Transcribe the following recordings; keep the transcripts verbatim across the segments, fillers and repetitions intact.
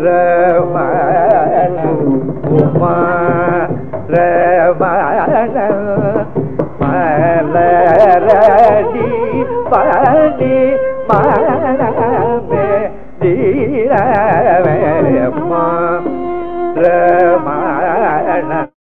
ரமண உமா ரமண மலரடி படி மனமே தீரவேமா Ramana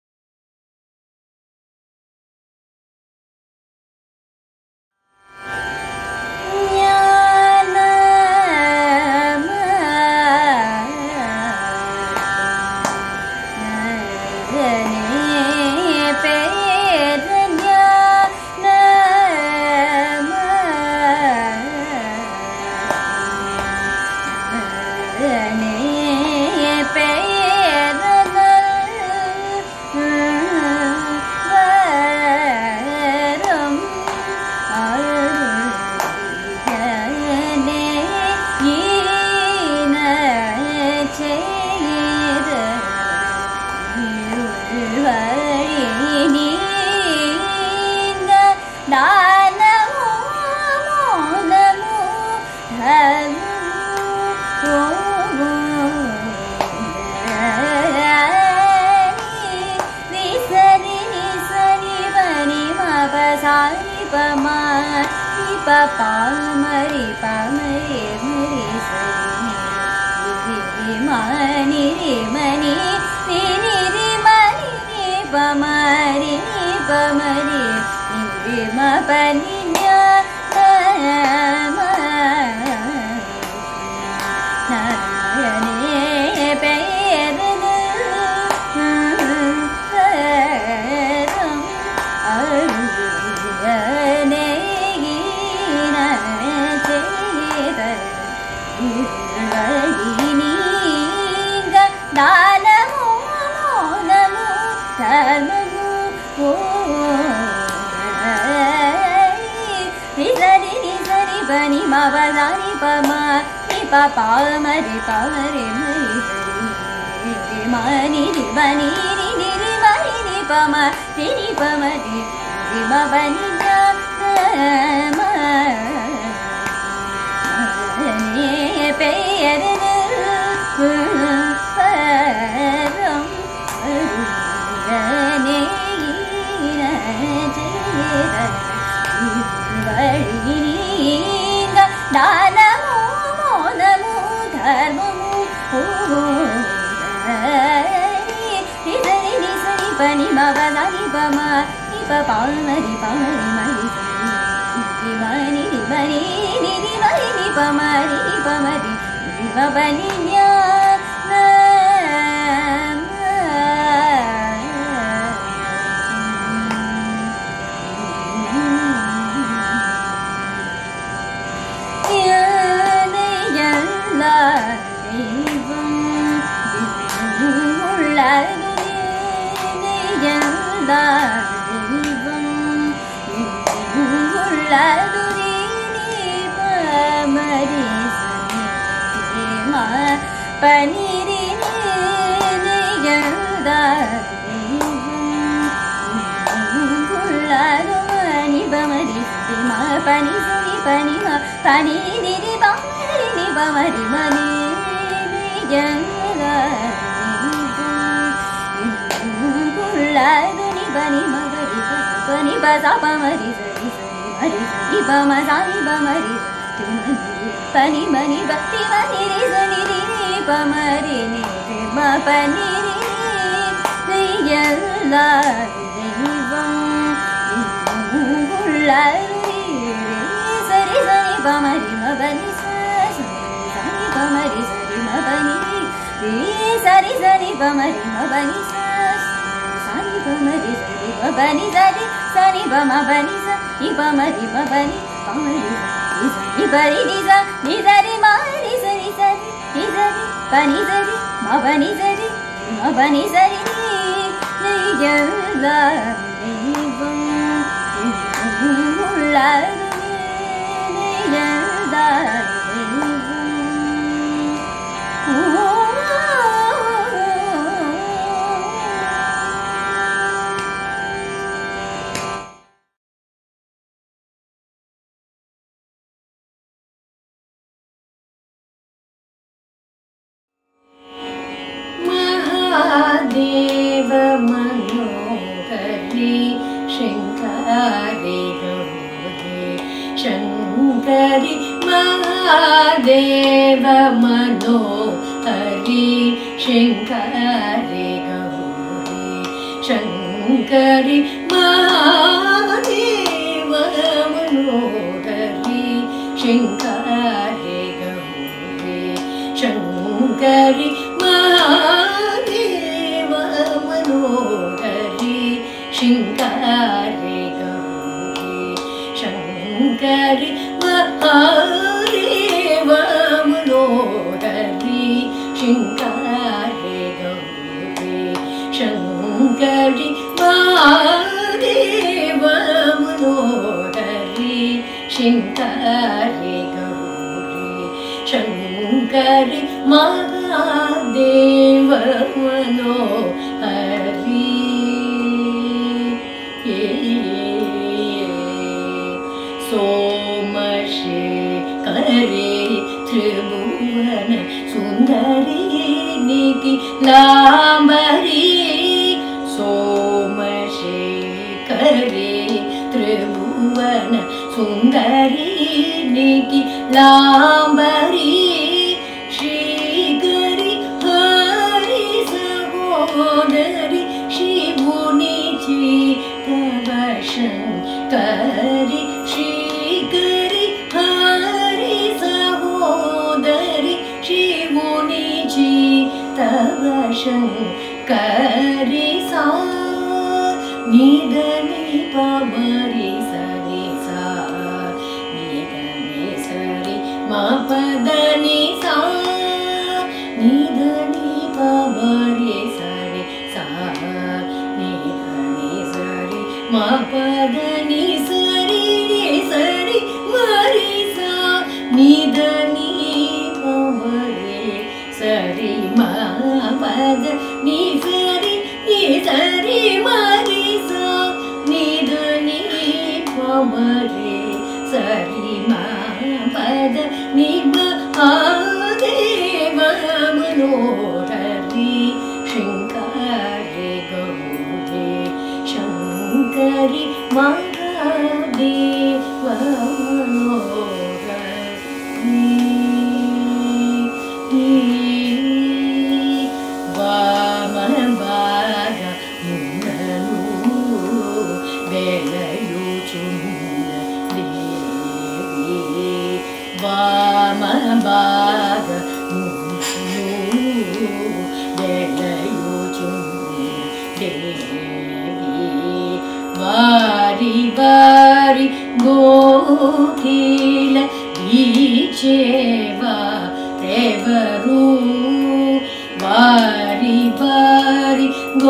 Pamari pamari mari sari mani ri mani ni ni ri mani ni pamari ni pamari ni ri ma pani nya ma na ne pe ru ram aru ne Dalamu monamu dharmamu Rizari rizari bani mavazari pama Nipa pamari pamari mari sari Mani ri bani ri ni ri mani ni pama Ri ni pamari ri ma bani dhamma Ne peyere param arugane ina jayera varinga danamu monamu dharmamu rizari rizari pani mavazani pama nipa pamari pamari mari sari mani ri mani ni ri mani ni pamari ni pamari ri ma bani nya Paniri ne yanda pullaro mani bamari ma pani suni pani ma pani ni ni bamari ni bamari mani ne yanda pullaro ni bani ma bari pani baza bamari sari sari mari bama sari bamari pani mani bhakti mani re sani re pamari ni re ma pani re yalla deivam ullaru re sari sani pamari ma bani sari pamari sari ma bani re sari sari pamari ma bani sari pamari sari ma bani sari sari pama bani sari pamari ma bani pamari ni bari ni za ni zari ma ni sari sari ni zari pani zari ma bani zari ma bani zari ni yalla deivam ullaru ni yalla deivam Mahadev मनोहरि शङ्करि Gauri शङ्करि Mahadev मनोहरि शङ्करि Gauri शङ्करि Mahadev मनोहरि शङ्करि Gauri शङ्करि Mahadev मनोहरि शङ्करि Gauri शङ्करि Mahadev मनोहरि शङ्करि Gauri शङ्करि Mahadev मनोहरि सोमशेखरे त्रिभुवन सुंदरी निखिलांबरी सोमशेखरे त्रिभुवन सुंदरी निखिलांबरी श्रीकरि हरि सहोदरि शिवुनिचि तव शङ्करि श्रीकरि हरि सहोदरि शिवुनिचि तव शङ्करि सा निधनि पमरि सरि सा निधनि सरि मा पदनि सा निधनि पमरि सरि सा निधनि सरि मा पदनि सरि सरि मरि सा निधनि पमरि सरि मा पदनि सरि सरि मरि सा निधनि पमरि सरि मा पदनि महादेव मनोहरि शङ्करि गौरी शङ्करि महादेव मनोहरि वामभाग मुन्ननु बेलयुचुन्न देवी वामभाग मुन्ननु बेलयुचुन्न देवी वारि वारि गोखिल बीचेवा देवरू वारि वारि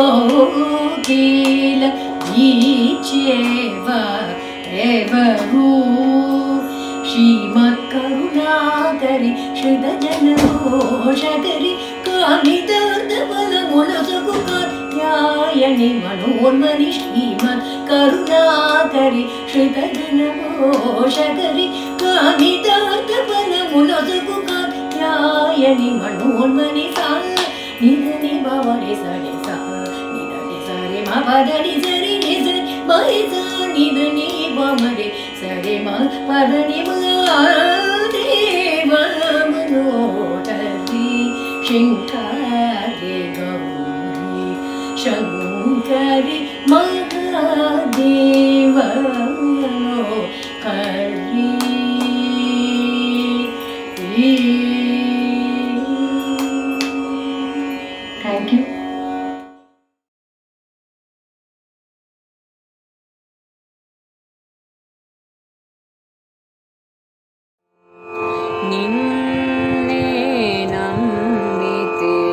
गोखिल बीचेवा देवरू श्रीमत्करुणाकरि श्रुतजनघोषकरि कामितार्थफलमुलसुकात्यायनि मनोन्मनि श्रीमत्करुणाकरि श्रुतजनघोषकरि कामितार्थफलमुलसुकात्यायनि मनोन्मनि सा निधनि भवरि सरि सा निधनि सरि मा पदनि सरि निधनि मरि सा निधनि भवरि सरि मा पदनि महादेव मनोहरि शङ्करि गौरी शङ्करि महादेव मनोहरि Thank you. ನಿನ್ನೆ ನಂಬಿತೆ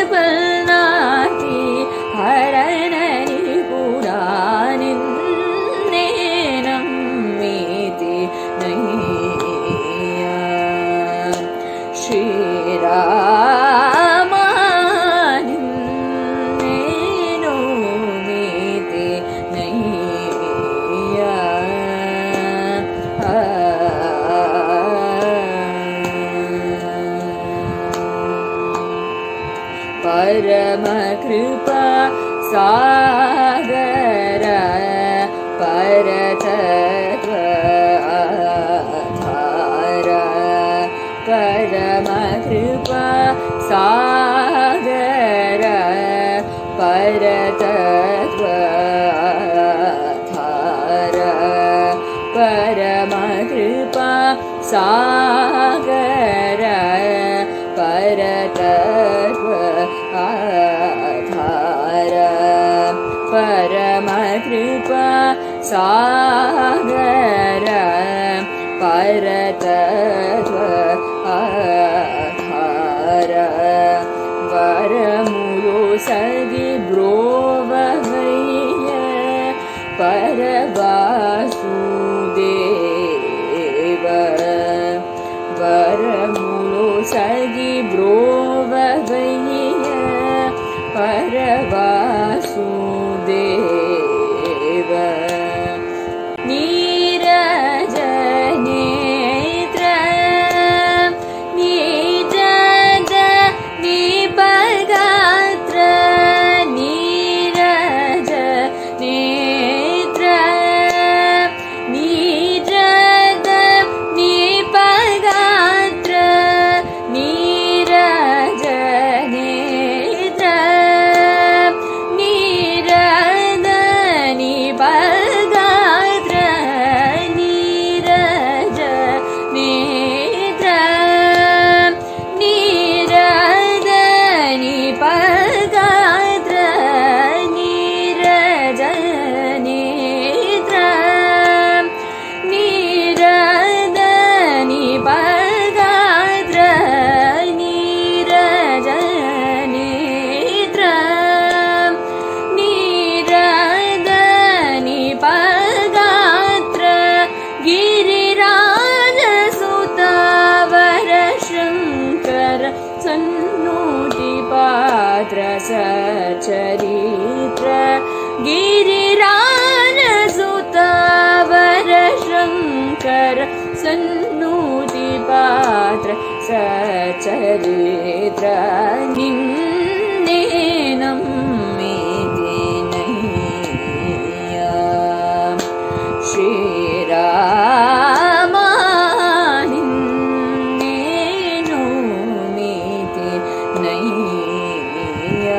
पल्नाति हरणनि पुरानिन्नेनं मीति नैया श्रीरामानिन्नेनो मीति नैया परम कृपा सागर परतत्व आधार परम कृपा सागर परतत्व आधार परम कृपा सागर परतत्व आधार परम कृपा सागर परतत्व आधार वरमुरु सगि ब्रोवहैय परवासुदेव वरमुरु सगि ब्रोवहैय परवासुदेव नीरज नेत्र नीरज निपगात्र नीरज नेत्र नीरज निपगात्र नीरज नेत्र नीरज निपगात्र नीरज नेत्र नीरज निपगात्र नीरज नेत्र नीरज निपगात्र नीरज नेत्र नीरज निपगात्र गिरिराज सुतवर शंकर सन्नुतिपात्र सचरित्र गिरिराज सुतवर शंकर सन्नुतिपात्र सचरित्र निन्नेनं मीति नैया श्रीरामानिन्नेनो मीति नैया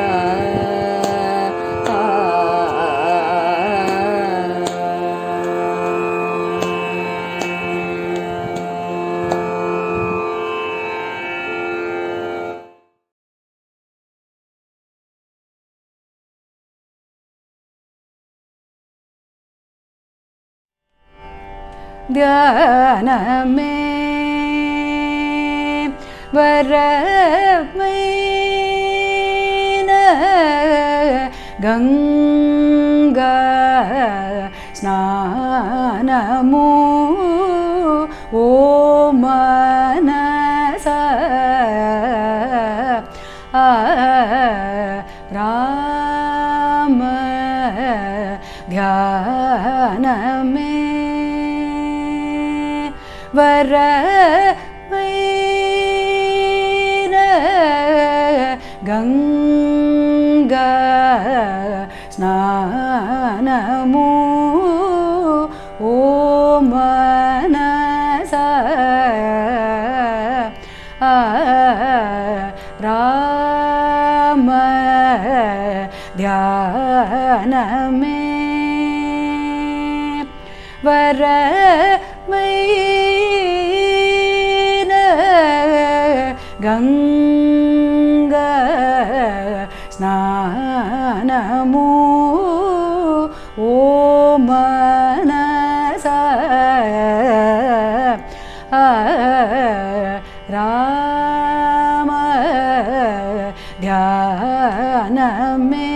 ध्यान में वरमैन गंगा स्नानमु ओ मनस आ राम ध्यान में वरमैन गंगा स्नानमु ओ मनस आ राम ध्यान में वरमैन गंगा स्नानमु ओ मनस आ राम ध्यान ध्यानमे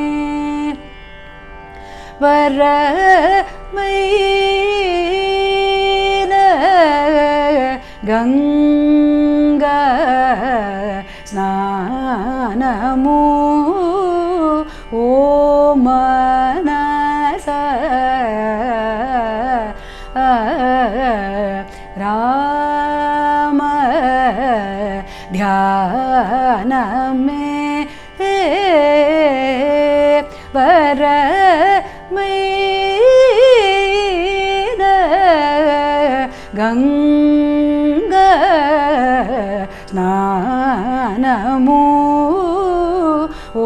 वरमैल गंगा स्नानमु ओ मनस राम ध्यानमे वरमैल गंगा स्नानमु ओ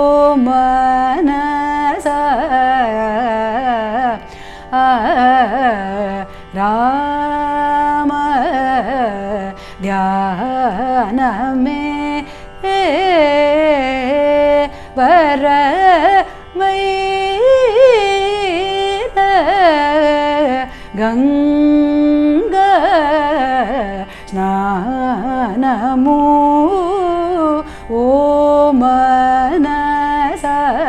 मनस राम ध्यानमे वरमैल गंगा स्नानमु ओ मनस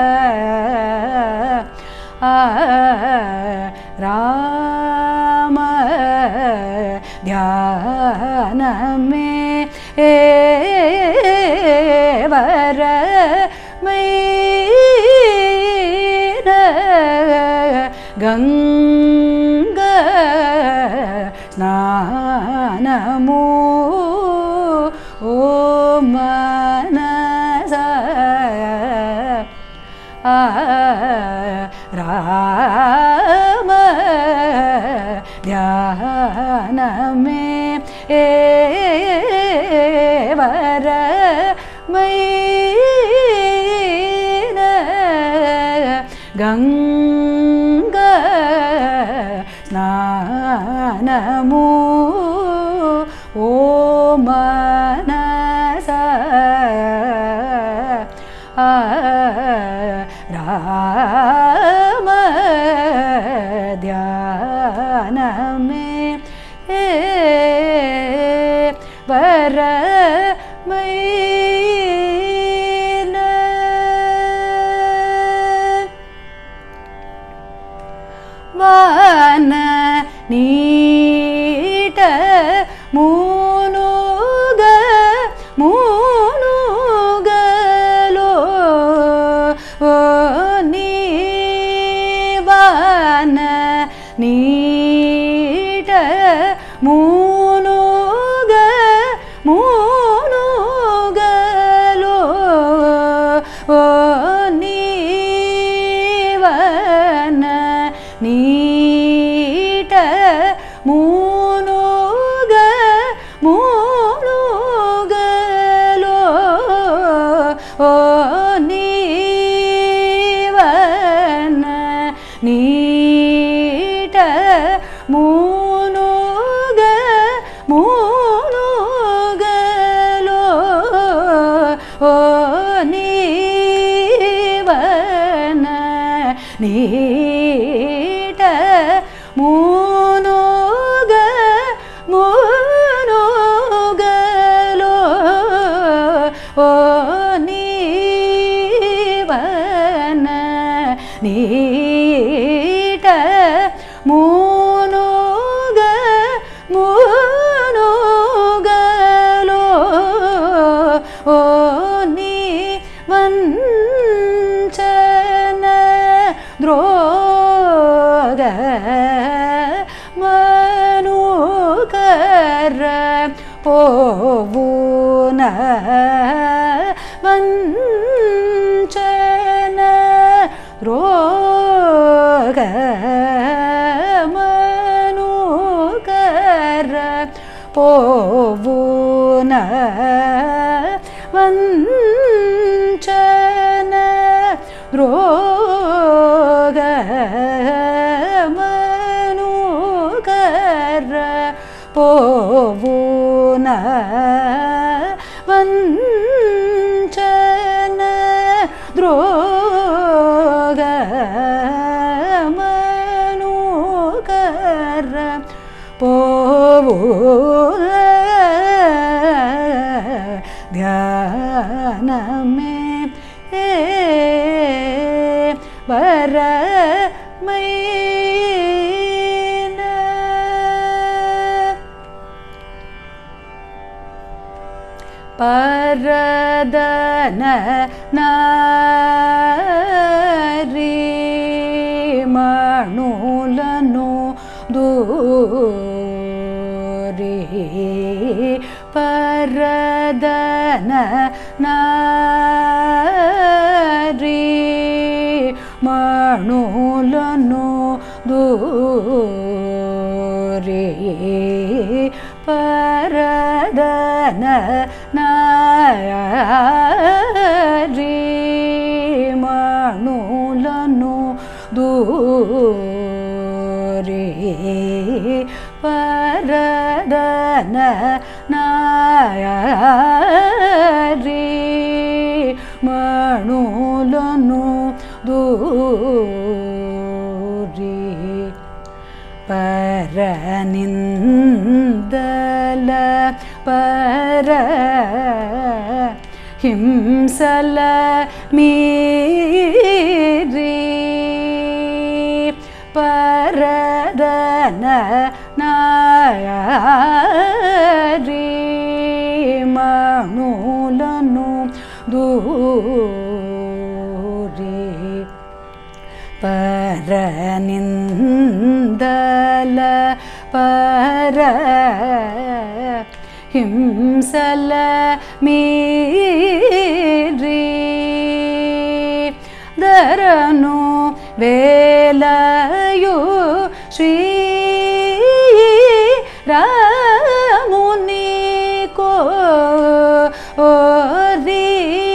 राम ध्यानमे वरमैल गंगा स्नानमु ओ मनस राम ध्यानमे वरमैल गंगा स्नानमु ओ मनस राम ध्यानमे वरमैल वान नीट मूनुग मूनुगलो नीवान नीट मूनुग मूनुगलो नीवान नीट मूनुग मूनुगलो नीवान नीट मूनुग मूनुगलो नीवान नीट मूनुग मूनुगलो नीवान नीट मूनुग मूनुगलो नीवञ्चन द्रोग मनुकर पोवुन वञ्चन द्रोग मनुकर पोवुन वञ्चन द्रोग मनुकर पोवुन वञ्चन द्रोग मनुकर पोवुन ध्यानमे வரமைன பரதன நாரி மணுலனு தூரி பரதன நாரி மணுலனு தூரி பரதன நாரி மணுலனு தூரி பரதன நாரி மணுலனு தூரி பரநிந்தல பர ஹிம்சல மீரி பரதன நாரி மணுலனு தூரி பரநிந்தல பர ஹிம்சல மீரி தரனு வேலயு ஸ்ரீ ராமுನಿ ಕೋರಿ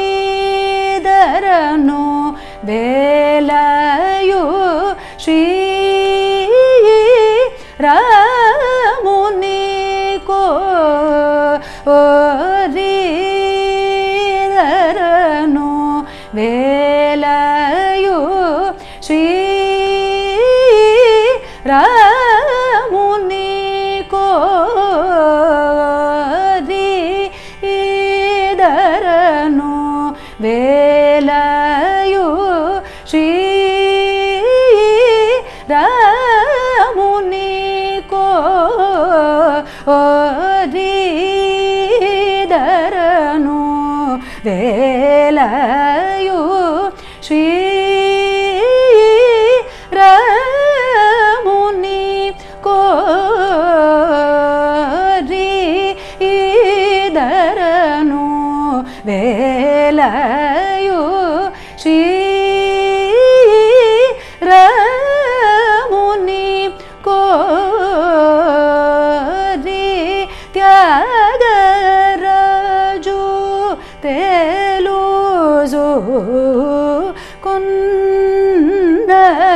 ದರನು ಬೇಲಯು ಶ್ರೀ ರಾಮುನಿ ಕೋರಿ ದರನು ಬೇಲಯು ಶ್ರೀ ರಾಮುನಿ ಕೋರಿ ಇದರನು ವೇಲಯು ಶ್ರೀ ರಾಮುನಿ ಕೋರಿ ಇದರನು ವೇಲಯು ಶ್ರೀ ರಾಮುನಿ ಕೋರಿ ಇದರನು ವೇಲಯು ಶ್ರೀ ರಾಮುನಿ ಕೋರಿ ತ್ಯಾಗರಾಜು ತೇಲುಜು ಕುಂದ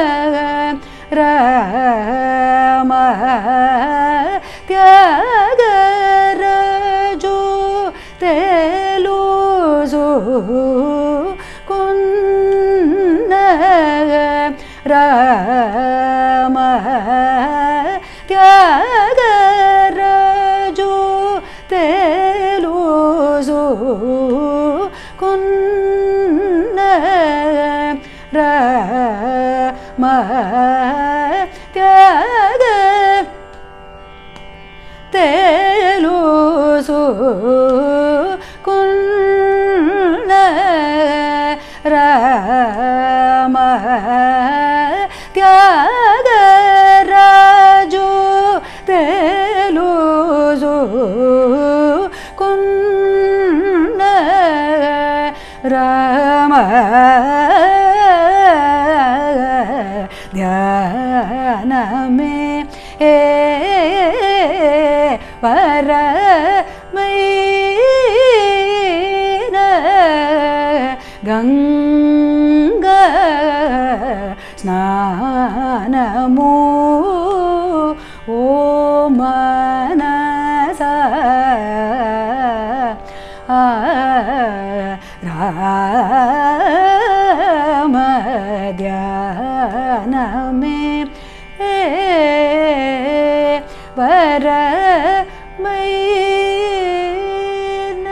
ರಾಮ ತ್ಯಾಗರಾಜು ತೇಲುಜು ಕುಂದ ರಾಮ ತ್ಯಾಗರಾಜು ತೇಲುಜು ಕುಂದ ರಾಮ ತ್ಯಾಗ ತೇಲುಜು ಕುಂದ ರಾಮ ತ್ಯಾಗರಾಜು ತೇಲುಜು ಕುಂದ ರಾಮ ಧ್ಯಾನ ಮೇ ಏ ಪರ ಮೈನ ಗಂಗಾ ಸ್ನಾನಮೂ ಓ ಮನಸ ರಾಮ ಧ್ಯಾನ ಮೇ ವರ ಮೈನ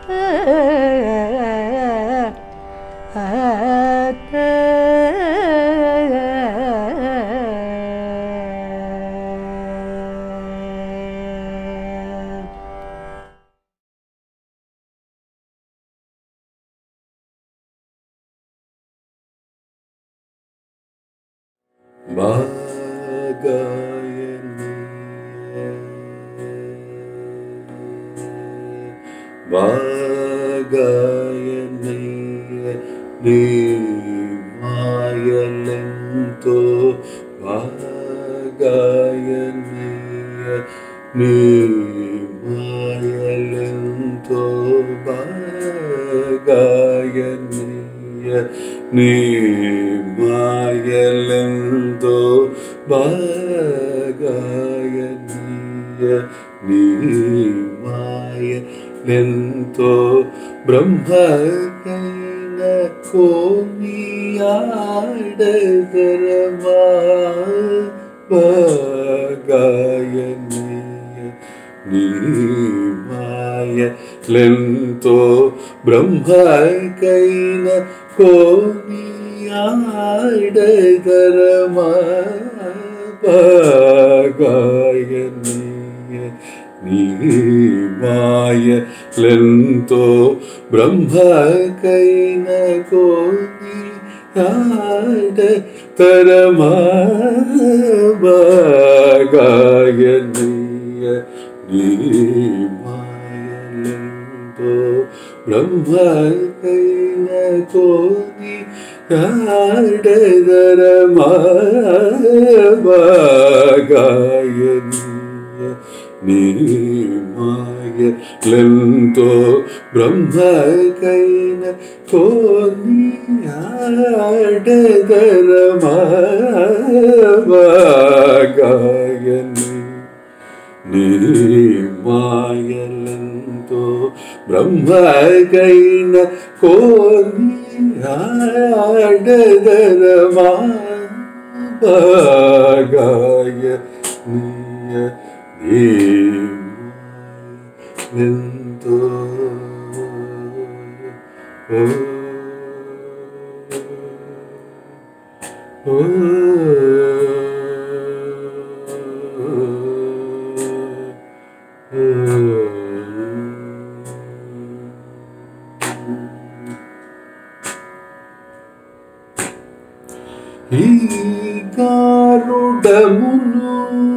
Vagayaniya ni mayalento Vagayaniya ni mayalento Vagayaniya ni mayalento Vagayaniya ni mayalento Brahma kaina koniyadagarama Vagayaniya ni mayalento Brahma kaina koniyadagarama Vagayaniya ni mayalento Brahma kaina koniyadagarama Vagayaniya ni mayalento Brahma kaina koniyadagarama Vagayaniya ni mayalento Brahma kaina koniyadagarama Vagayaniya ni mayalento Brahma kaina koniyadagarama Vagayaniya ni mayalento oh, oh, ఈ గారుడమును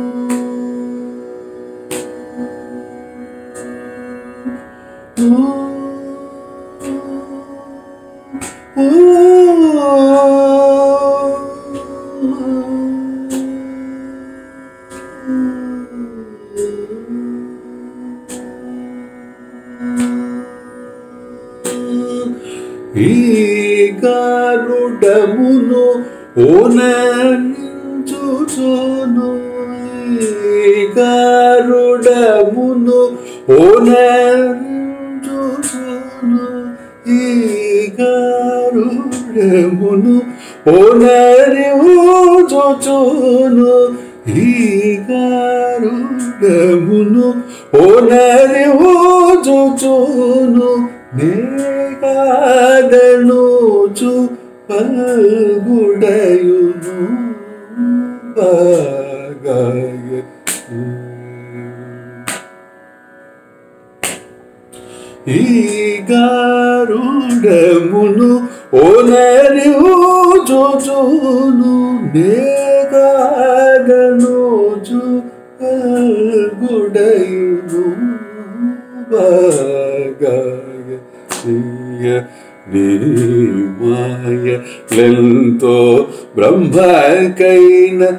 ఈ గారుడమును ఓనరించుచును ఈ గారుడమును ఓనరించుచును ఈ గారుడమును ఓనరించుచును ఈ గారుడమును ఓనరించుచును నేగాదనుచు పల్గుడయును Vagayaniya ఈ గారుడమును ఓనరించుచును నేగాదనుచు పల్గుడయును Vagayaniya ni mayalento Brahma kaina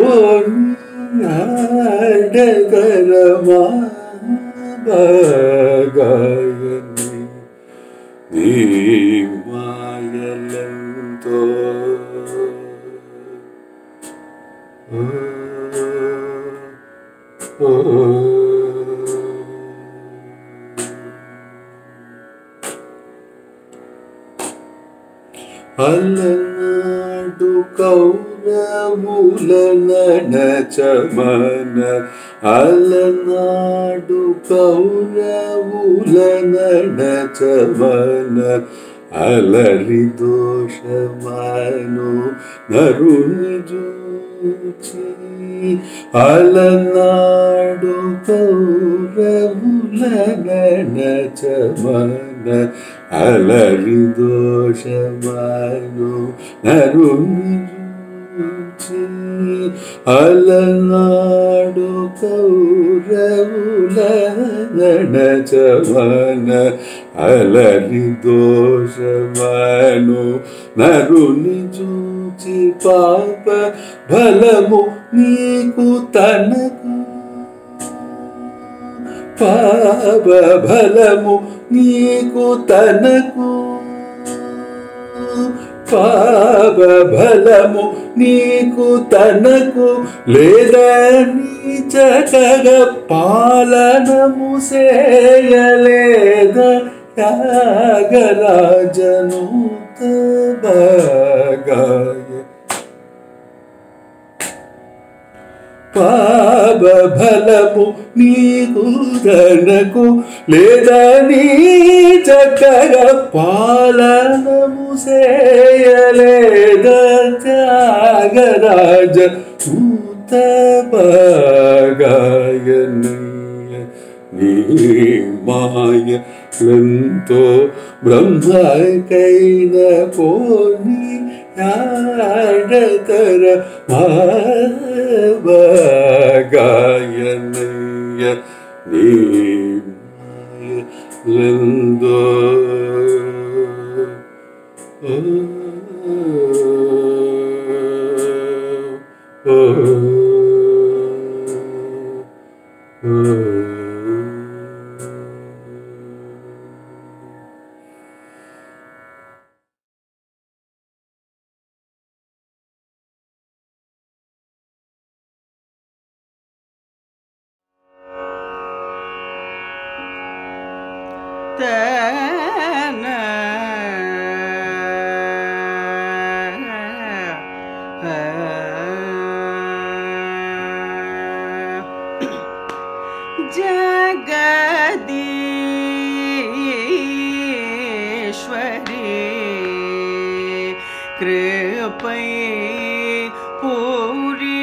koniyadagarama Vagayaniya ni mayalento oh, oh. అలనాడు కౌ ಪೌರಮೂಲನ ಚಮನ ಅಲನಾಡು ಪೌರಮೂಲನ ಚಮನ ಅಲರಿ ದೋಷಮಾನು ನರುನಿ ಜೂಚಿ ಅಲನಾಡು ಪೌರಮೂಲನ ಚಮನ ಅಲರಿ ದೋಷಮಾನು ನರುನಿ ಜೂಚಿ ಅಲನಾಡು ಪೌರಮೂಲನ ಚಮನ ಅಲರಿ ದೋಷಮಾನು ನರುನಿ ಜೂಚಿ ಪಾಪ ಬಲము నీకు తనకు పాప బలము నీకు తనకు పాప బలము నీకు తనకు లేదని చక్కగా పాలనము చేయలేద త్యాగరాజను తబగాయ పాప బలము నీకు తనకు లేదని చక్కగా పాలనము చేయలేద త్యాగరాజ తబగాయనయ్య నీ మాయ ఎంతో బ్రహ్మకైన పోని ఆడతర భావగాయనయ్య నీ మాయ ఎంతో ఓ ಜಗದೀಶ್ವರಿ ಕೃಪೈ ಪೂರಿ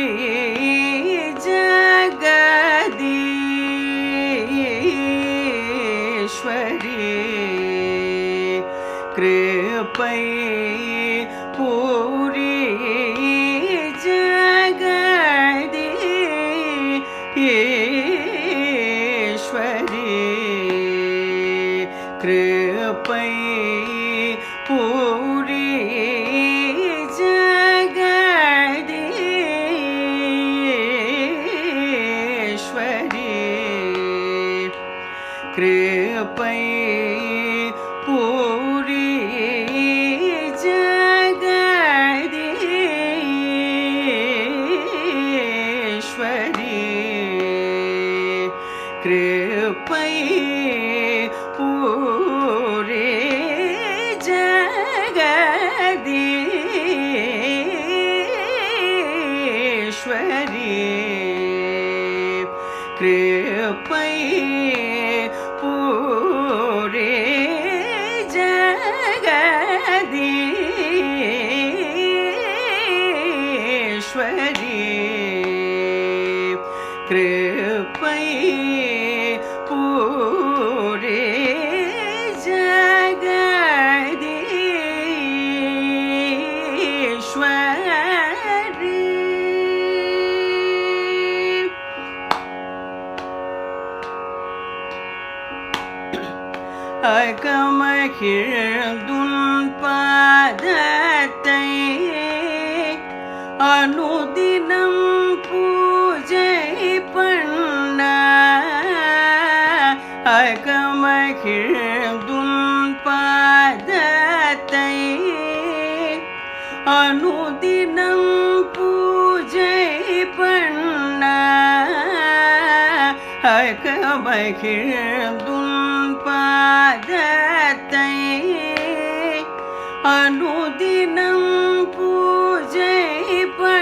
ಜಗದೀಶ್ವರಿ ಕೃಪೈ ಪೂರಿ ಜಗದೀಶ್ವರಿ ಕೃಪೈ ಪೂರಿ ಜಗದೀಶ್ವರಿ ಕೃಪೈ ಪೂರಿ ಜಗದೀಶ್ವರಿ ಕೃಪೈ ಪೂರಿ ಜಗದೀಶ್ವರಿ ಕೃಪೈ ಪೂರಿ ಜಗದೀಶ್ವರಿ ಕೃಪೈ ಪೂರಿ ಜಗದೀಶ್ವರಿ அகமகிழ்ந்துன் பாதத்தை அனுதினம் பூஜை பண்ண அகமகிழ்ந்துன் பாதத்தை அனுதினம் பூஜை பண்ண அகமகிழ்ந்துன் பாதத்தை அனுதினம் பூஜை பண்ண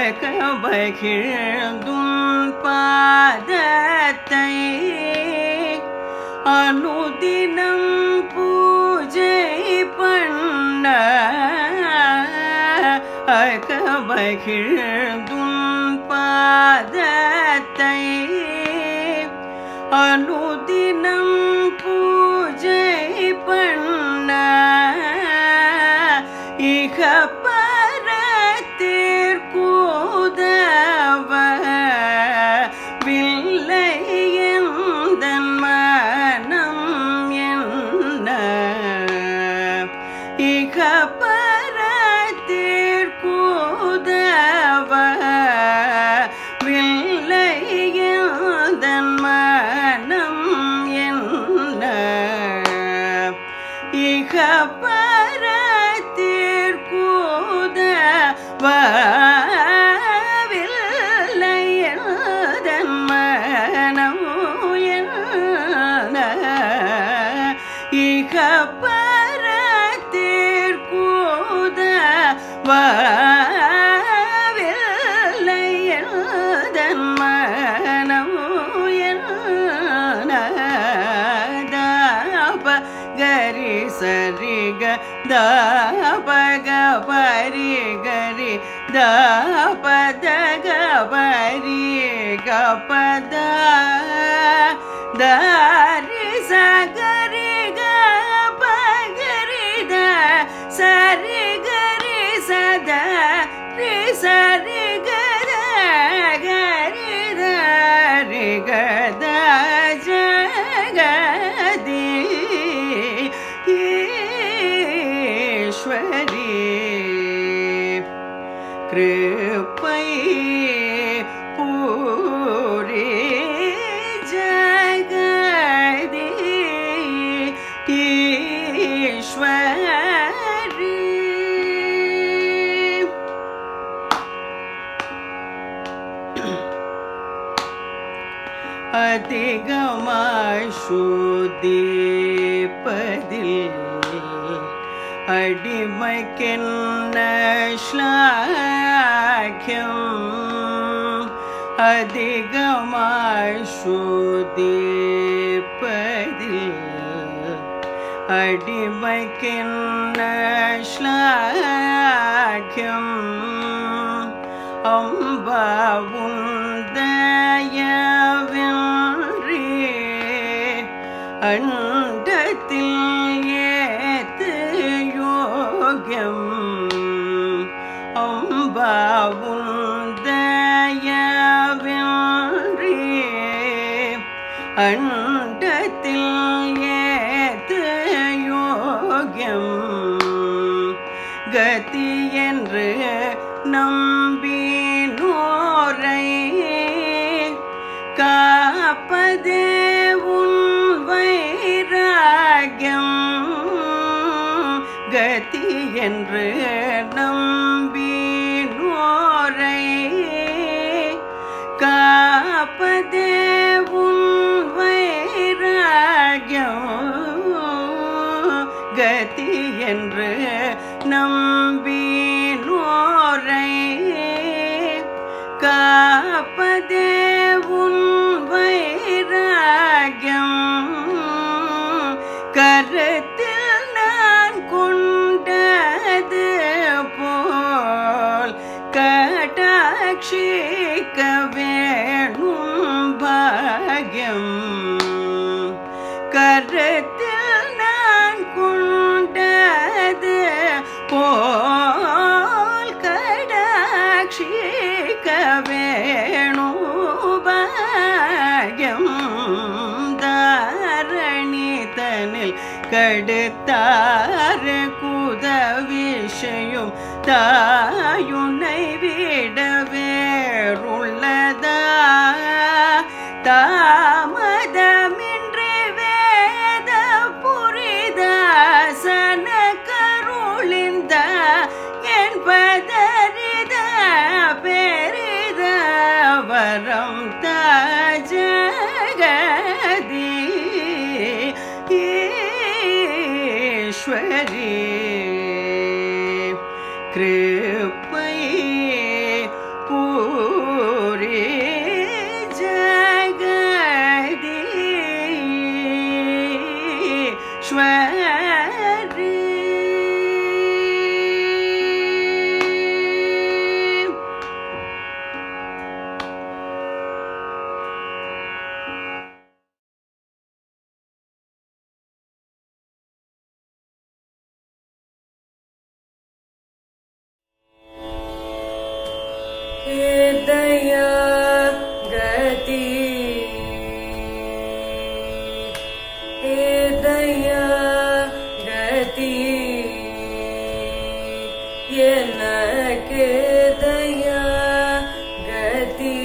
அகமகிழ்ந்துன் பாதத்தை அனுதினம் பூஜை பண்ண அகமகிழ்ந்துன் பாதத்தை அனுதினம் பூஜை பண்ண இக பரத்திற்குதவ வில்லை எந்தன் மனம் என்ன இக பரத்திற்குதவ வில்லை எந்தன் மனம் என்ன இக பரத்திற்குதவ வில்லை எந்தன் மனம் என்ன இக பரத்திற்குதவ வில்லை எந்தன் மனம் என்ன தாப கரி சரி க தாப க பரி கரி தாப தக பரி க பத தாரி சகரி க பகரி த சரி கரி சத ரி சரி கத கரி த ரி கத ஜகதி ஈஸ்வரி கிருபை பூரி ஜகதி ஈஸ்வரி அதிகமாய் சுதீபதில் அடிமைக்கென்ன ஸ்லாக்கியம் அதிகமாய் சுதீபதில் அடிமைக்கென்ன ஸ்லாக்கியம் அம்பா உந்தயவின்றி அண்டத்தில் ஏத்து யோகியம் அம்பா உந்தயவின்றி அண்டத்தில் ஏத்து யோகியம் கதி என்று நம்பினோரை காப்பதே உன் வைராகியம் கதி என்று நம்பினோரை காப்பதே உன் வைராகியம் கதி என்று நம்பினோரை காப்பதே உன் வைராகியம் கருத்தில் நான் கொண்டது போல் கடாட்சிக்க வேணும் பாக்யம் கருத்தில் நான் கொண்டது போல் கடாட்சிக்க வேணும் பாக்யம் தாரணி தனில் கடுத்தார குத விஷயம் தாயுனை விட வேறுள்ளதா தாமதமின்றி வேத புரிதாசன கருளிந்த என்பதறித பெரித வரம் தாஜகதி ஈஸ்வரி கிருபை பூ दया गति हे दया गति ये न के दया गति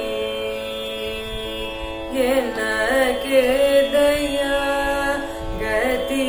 ये न के दया गति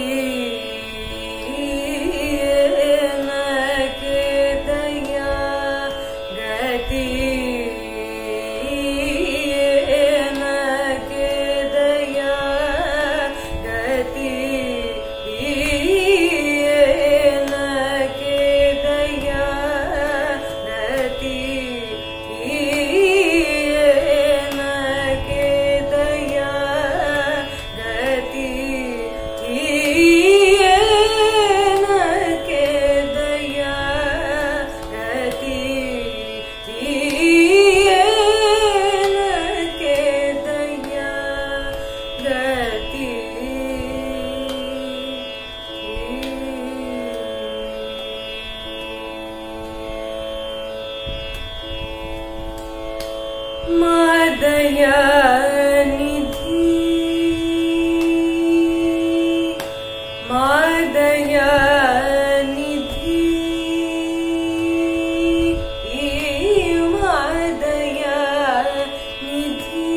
दया निधि माँ दया निधि माँ दया निधि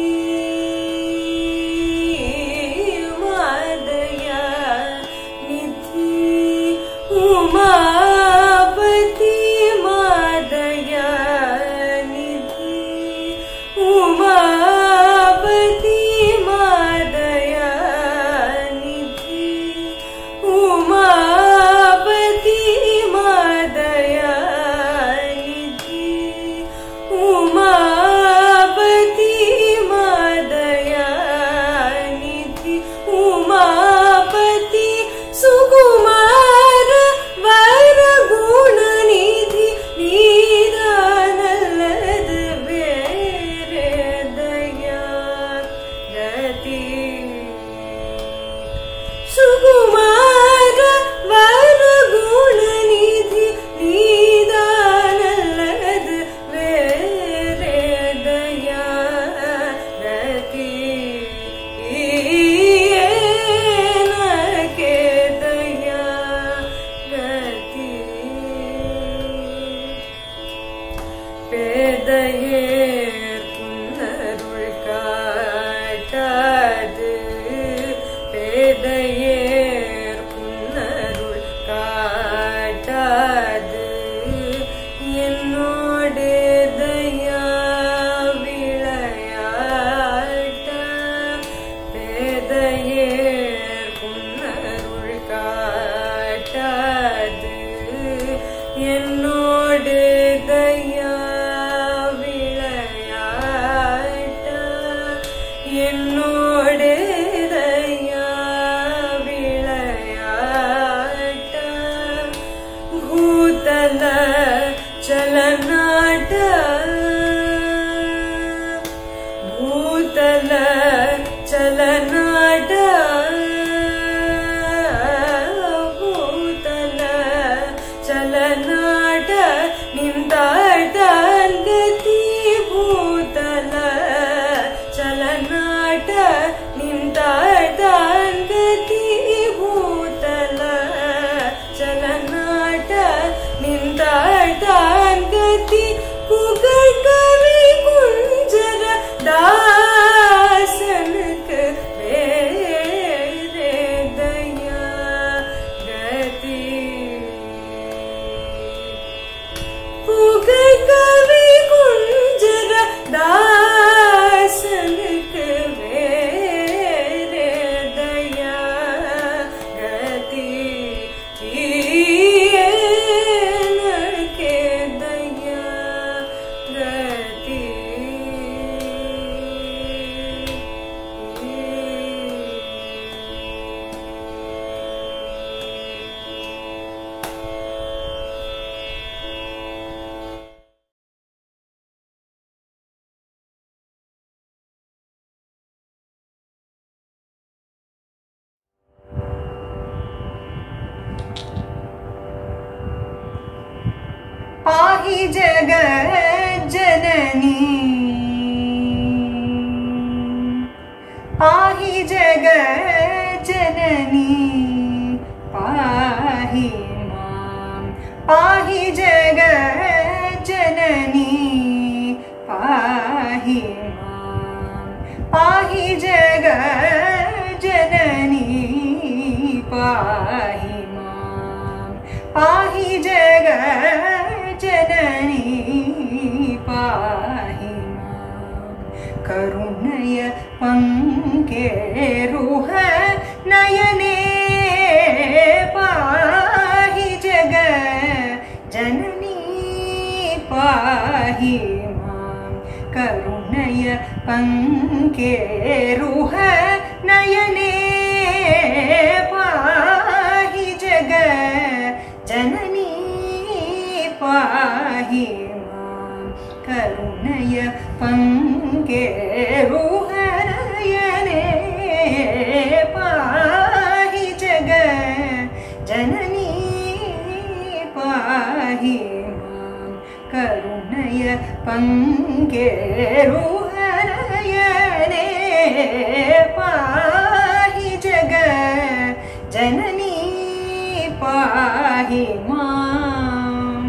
माँ दया निधि उमापति माँ दया उमापति माँ दया निधि उमापति माँ दया निधि उमापति माँ दया निधि उमापति सुकुमार वर गुण निधि नीदानल्लद सुकुमार वर गुण निधि नीदानल्लद वेरे दया गति न के दया गति पेदये पुनरुள் காட்டாது பேதையேர் புன்னருள் காட்டாது என்னோடு தயா விளையாட்ட பேதையேர் புன்னருள் காட்டாது என்னோடு தயா விளையாட்ட என்னோடு चलनाट भूतल चलनाट भूतल चलनाट निंदाळ्तान गति भूतल चलनाट निंदाळ्तान गति भूतल चलनाट निंदाळ्तान गति पुगळ कवि कुंजर दास पाहि जगज्जननी पाहि जगज्जननी पाहि मां पाहि जगज्जननी पाहि मां पाहि जगज्जननी पाहि मां पाहि जगज्जननी पाहि मां करुणय पंकेरुह नयने पाहि जगज्जननी पाहि मां करुणय पंकेरुह नयने पाहि जगज्जननी पाहि मां करुणय पंकेरुह नयने पाहि जगज्जननी पाहि मां करुणय पंकेरुह नयने पाहि जगज्जननी पाहि मां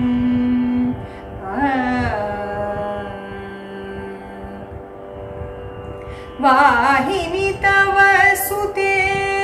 वाहिनी तव सुते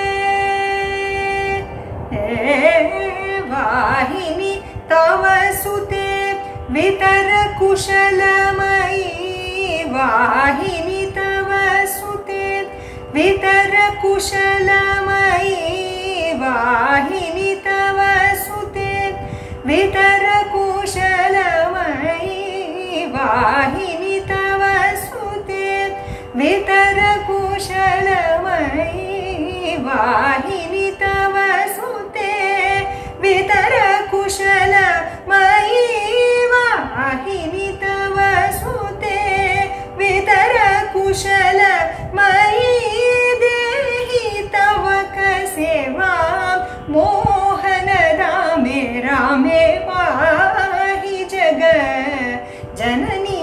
वाहिनी तव सुते वितर कुशलमयी वाहिनी तव सुते वितर कुशलमयी वाहिनी तव सुते वितर कुशलमयी वाहिनी तव सुते वितर कुशलमयी वाहिनी तव सुते वितर कुशलमयी वाहिनी तव सुते वितर कुशलमयी देहि तव सेवा मोहन रामे रामे पाहि जगज्जननी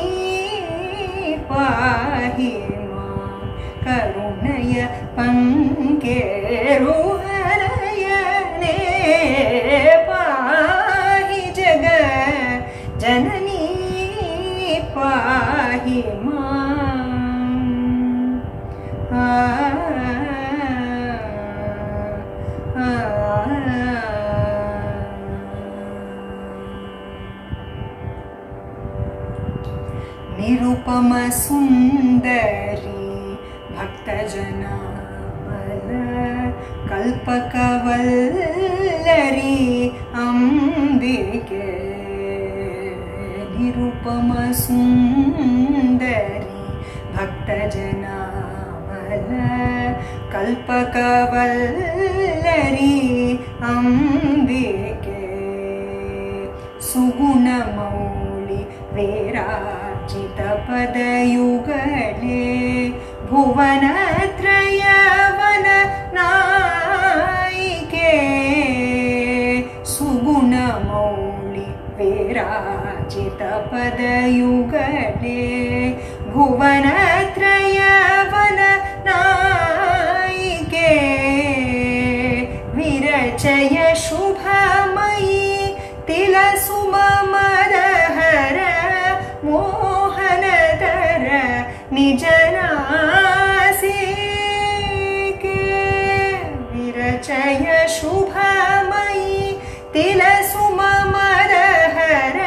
पाहि मां करुणय पंकेरुह नयने पाहि जगज्जननी पाहि मां निरुपम सुंदरी भक्तजनामल कल्पकवल्लरी अंबिके निरुपम सुंदरी भक्तजनामल कल्पकवल्लरी अंबिके सुगुणमौलि विराजित पदयुगले भुवनत्रयवन नायिके सुगुणमौलि विराजित पदयुगले भुवनत्रयवन नायिके विरचय शुभमयी तिलसुममदहर मोहनतर निजनासिके विरचय शुभमयी तिलसुममदहर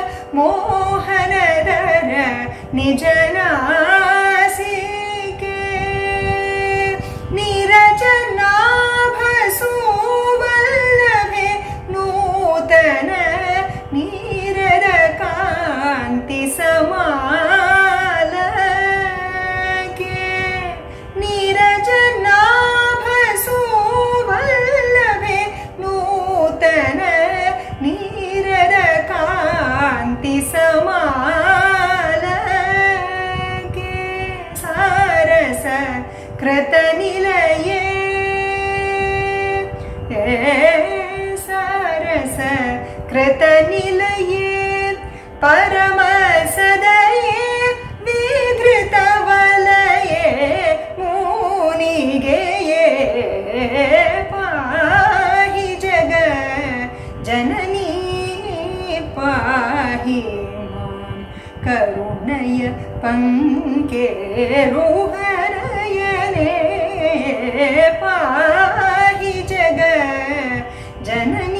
मोहनतर निजनासिके नीरजनाभसुवल्लभे नूतन नीरद कांति समालके नीरजनाभसुवल्लभे नूतन नीरद कांति समालके सारस कृतनिलये सारस कृतनिलये परमसदये विधृतवलये मुनिगेये पाहि जग जननी पाहि मां करुणय पङ्केरुहरयने पाहि जग जननी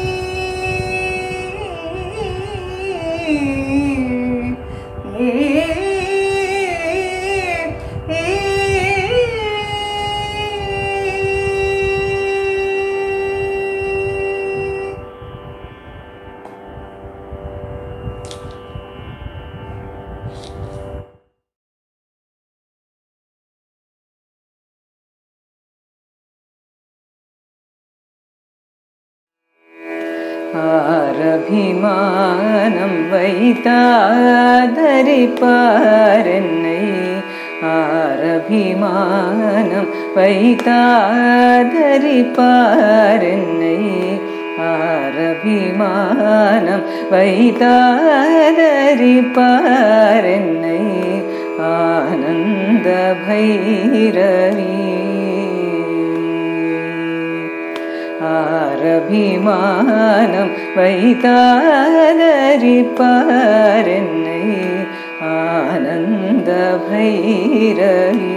ஆரபிமானம் வைத்தாதரிப்பாரென்னை ஆரபிமானம் வைத்தாதரிப்பாரென்னை ஆரபிமானம் வைத்தாதரிப்பாரென்னை ஆனந்த பைரவி ஆரபிமானம் வைத்தாதரிப்பாரென்னை ஆனந்த பைரவி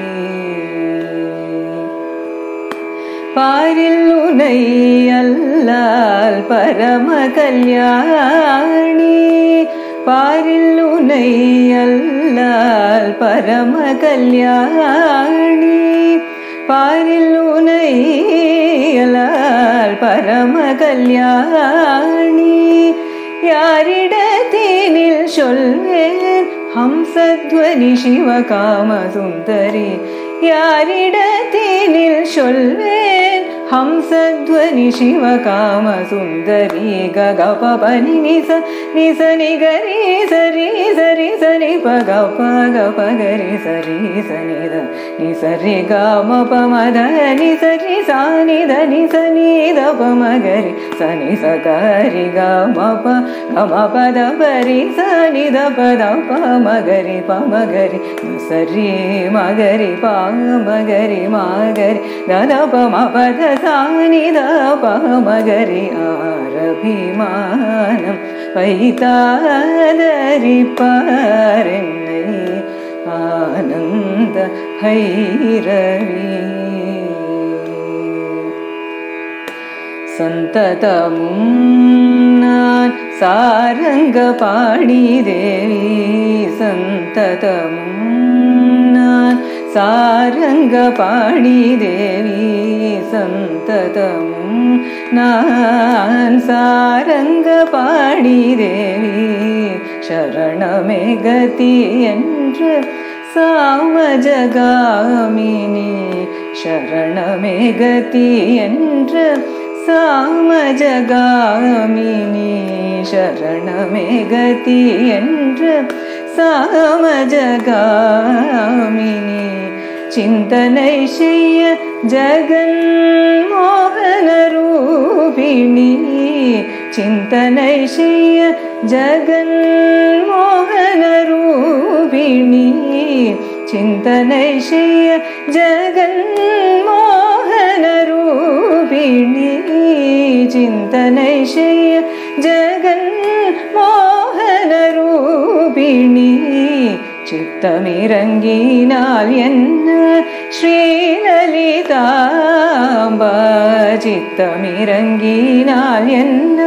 பாரில் உனை அல்லால் பரம கல்யாணி பாரில் உனை அல்லால் பரம கல்யாணி பாரில் உனை அல்லால் பரம கல்யாணி யாரிடத்தினில் சொல்வேன் ஹம்சத்வனி சிவகாம சுந்தரி யாரிடத்தினில் சொல்வேன் ஹம்சத்வனி சிவகாம சுந்தரி ககபபனி நிச நிச நிகரி சரி சரி சரி பக பக பகரி சரி சனித நிசரி கம பமத நிசரி சானித நிச நீத பமகரி சனி சகரி கம ப கம பத பரி சனித பத பமகரி பமகரி சரி மகரி பமகரி மகரி தத பம பத சானித பமகரி ஆரபிமானம் வைத்தாதரிப்பாரென்னை ஆனந்த பைரவி சந்ததமும் நான் சாரங்க பாடி தேவி சந்ததமும் நான் சாரங்க பாடி தேவி சந்ததமும் நான் சாரங்க பாடி தேவி சரணமே கதி என்று சாமஜகாமினி சரணமே கதி என்று சாமஜகாமினி சரணமே கதி என்று சாமஜகாமினி சிந்தனை செய்ய ஜகன் மோகன ரூபிணி சிந்தனை செய்ய ஜகன் மோகன ரூபிணி சிந்தனை செய்ய ஜகன் மோகன ரூபிணி சிந்தனை செய்ய ஜகன் மோகன ரூபிணி சித்தமிறங்கினால் என்ன ஸ்ரீலலிதாம்பா சித்தமிறங்கினால் என்ன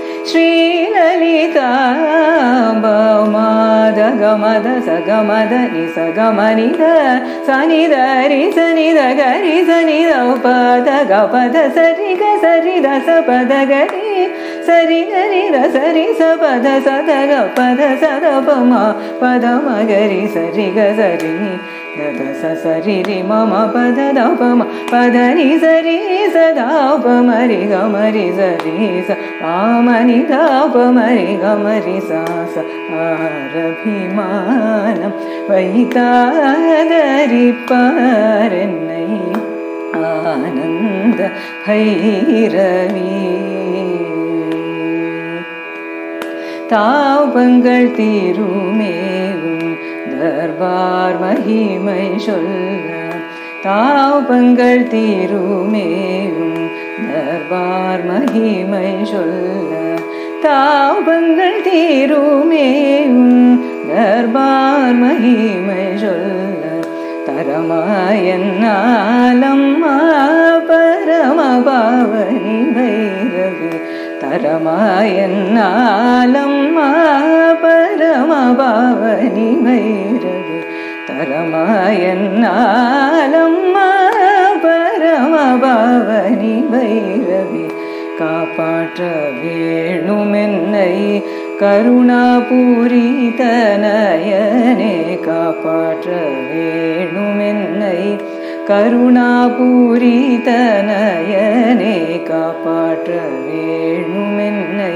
ஸ்ரீலலிதாம்பா மாத கமத சகமத நிசகமனித சனித ரிசனித கரி சனித பத கபத சரிக சரித சபத கரி சரி கரி சரி சபத சதக பத சதபம பத மகரி சரிக சரி தத சரி ரி மம பத தபம பத ரி சரி சதாபமரி கமரி சரி ச ஆமனி தாபமரி கமரி சாச ஆரபிமானம் வைத்தாதரிப்பாரென்னை ஆனந்த பைரவி தாபங்கள் தீருமேவும் தர்பார் மகிமை சொல்ல தாபங்கள் தீருமேவும் தர்பார் மகிமை சொல்ல தாபங்கள் தீருமேவும் தர்பார் மகிமை சொல்ல தரமாயன்னாலம்மா பரம பாவனி பைரவி தரமாயன்னாலம்மா பரம பாவனி பைரவி தரமாயன்னாலம்மா பரம பாவனி பைரவி காப்பாற்ற வேணுமென்னை கருணாபூரிதனயனே காப்பாற்ற வேணுமென்னை கருணாபூரிதனயனே காப்பாற்ற வேணுமென்னை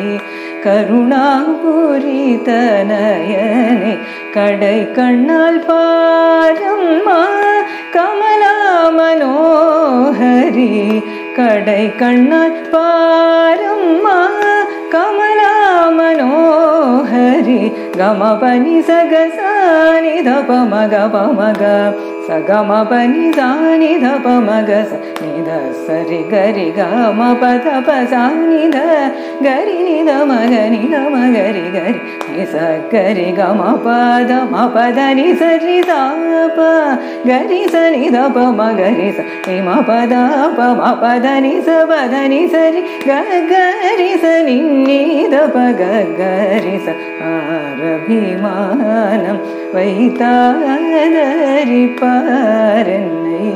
கருணாபூரிதனயனே கடை கண்ணால் பாரம்மா கமலா மனோஹரி கடை கண்ணால் பாரம்மா கமலா மனோஹரி கமபனி சகசானி தபமக பமக சகமபனி சானி தபமக நித சரி கரி கம பத பசானி த கரி நித மக நித மகரி கரி நிச கரி கம பத மபத நி சரி தாப கரி சனி தப மகரி ச ம பத ப ம பத நி ச பத நி சரி க கரி சனி நித பக கரி ச ஆரபிமானம் வைத்தாதரி பாரன்னை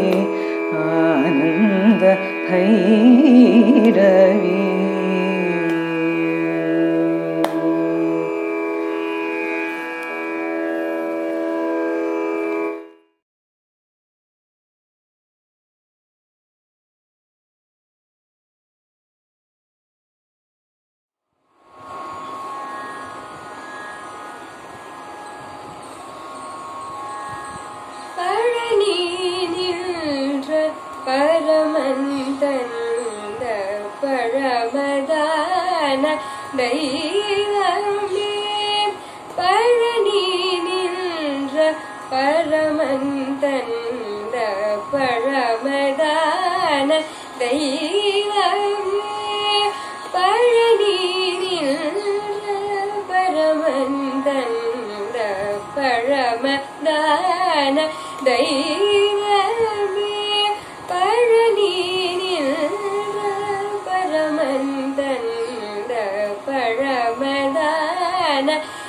ஆனந்த பைரவி பரமந்தந்த பரமதான தெய்வமே பழனி நின்ற பரமந்தந்த பரமதான தெய்வமே பழனி நின்ற பரமந்தந்த பரமதான தெய்வமே பழனி நின்ற பரமந்தந்த பரமதான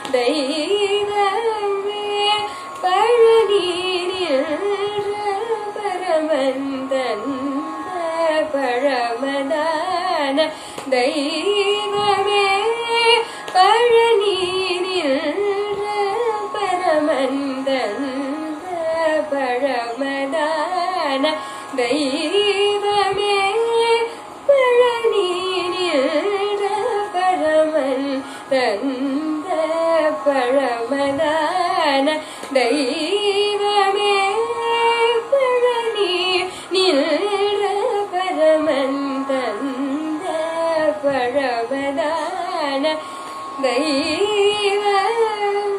தெய்வமே பழனி நின்ற பரமந்தந்த பரமதான தெய்வமே பழனி நின்ற பரமந்தந்த பரமதான தெய்வமே பழனி நின்ற பரமந்தந்த பரமதான தெய்வமே பழனி நின்ற பரமந்தந்த பரமதான தெய்வமே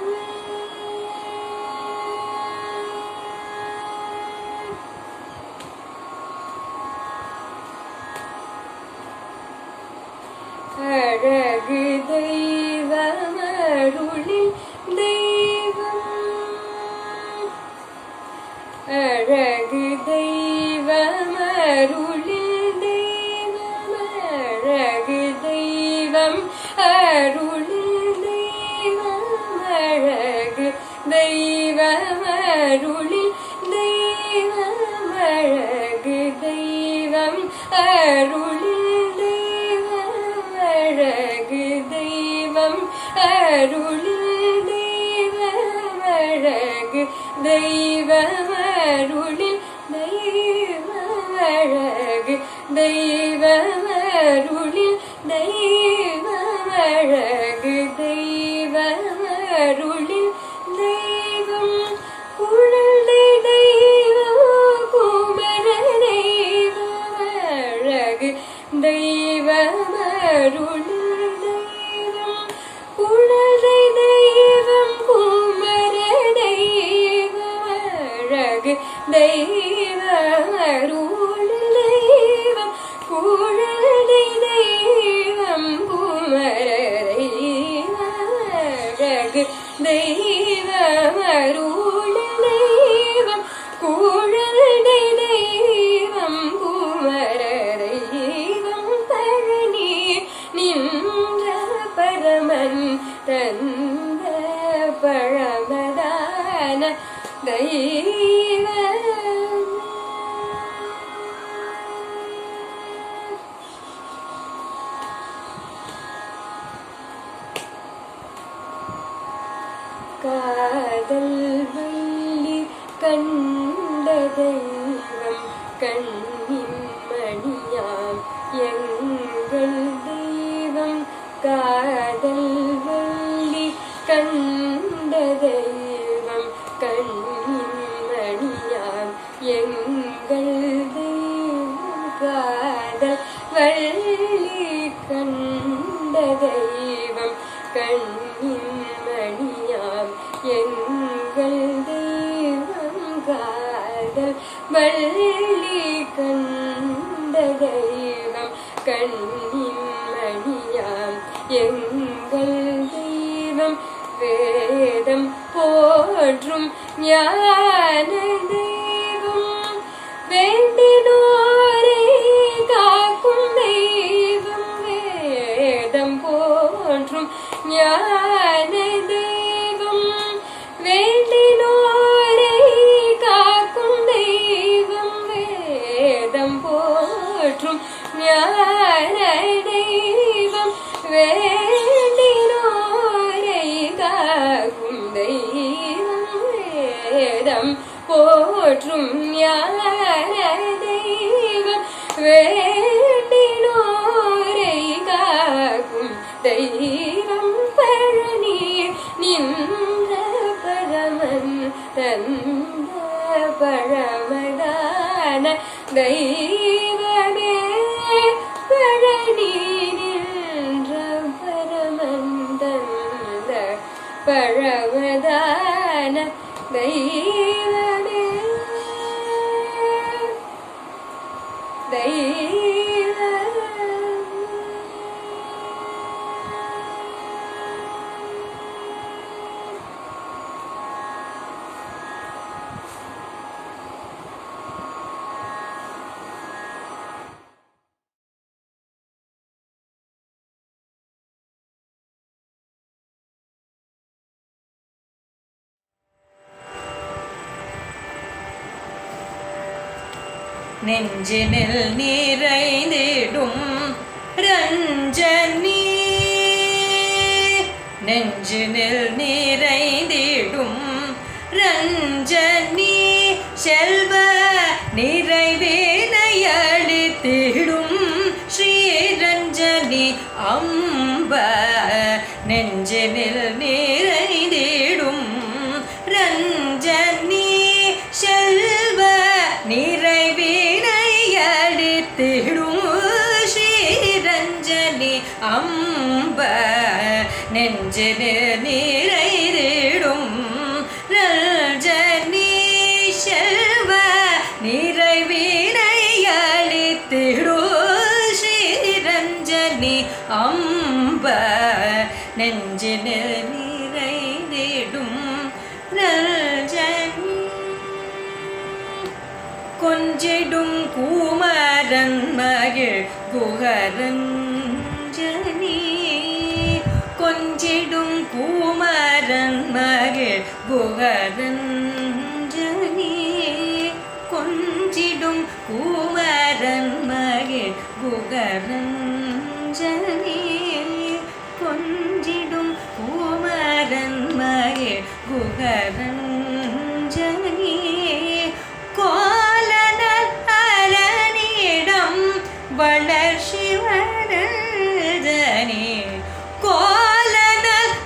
அழகு தெய்வம் அருளில் தெய்வம் அழகு தெய்வம் அருளில் தெய்வம் அழகு தெய்வம் அருளில் தெய்வம் அழகு தெய்வம் அருளில் தெய்வம் அழகு தெய்வம் அருளில் அழகு தெய்வம் அருளில் தெய்வம் அழகு தெய்வம் அருளில் தெய்வம் அழகு தெய்வம் அருளில் தெய்வம் அழகு தெய்வம் அருளில் தெய்வம் குழந்தை தெய்வம் குமர தெய்வம் அழகு தெய்வம் அருளில் தெய்வம் குழந்தை தெய்வம் குழந்தை தெய்வம் குமரரை அழகு தெய்வம் அருள் தெய்வம் குழந்தை தெய்வம் குமரரை பழனி நின்ற பரமன் தந்த பழமதான தெய்வ காதல் வள்ளி கண்ட தெய்வம் கண்ணின் மணியாம் எங்கள் தெய்வம் காதல் வள்ளி கண்ட தெய்வம் கண்ணின் மணியாம் எங்கள் தெய்வம் காதல் வள்ளி கண்ட தெய்வம் கண்ணின் மணியாம் எங்கள் தெய்வம் காதல் வள்ளி கண்ட தெய்வம் கண்ணின் மணியாம் எங்கள் தெய்வம் வேதம் போற்றும் ஞான தெய்வம் வேண்டினோரை காக்கும் தெய்வம் வேதம் போற்றும் ஞான தெய்வம் வேண்டினோரை காக்கும் தெய்வம் வேதம் போற்றும் ஞான தெய்வம் வேண்டினோரை காக்கும் தெய்வம் வேதம் போற்றும் ஞான தெய்வம் வேண்டினோரை காக்கும் தெய்வம் பழனி நின்ற பரமன் தந்த பழமதான தெய்வமே பழனி நின்ற பரமன் தந்த பழமதான தெய்வமே தெய்வமே நெஞ்சினில் நிறைந்திடும் ரஞ்சனி நெஞ்சினில் நிறைந்திடும் ரஞ்சனி செல்வ நிறைவேனை அளித்திடும் ஸ்ரீரஞ்சனி அம்ப நெஞ்சினில் நிறைந்திடும் ரஞ்சனி செல்வ நிறைவேனை அளித்திடும் ஸ்ரீரஞ்சனி அம்ப நெஞ்சினில் நிறைந்திடும் ரஞ்சனி செல்வ நிறைவேனை அளித்திடும் ஸ்ரீரஞ்சனி அம்ப நெஞ்சினில் நிறைந்திடும் ரஞ்சனி கொஞ்சிடும் குமரன் மகிழ் குகரஞ்சனி கொஞ்சிடும் குமரன் மகிழ் குகரஞ்சனி கொஞ்சிடும் குமரன் மகிழ் குகரஞ்சனி கொஞ்சிடும் குமரன் மகிழ் குகரஞ்சனி கோலனல் அரணிடம் வளர் சிவரஞ்சனி கோலனல்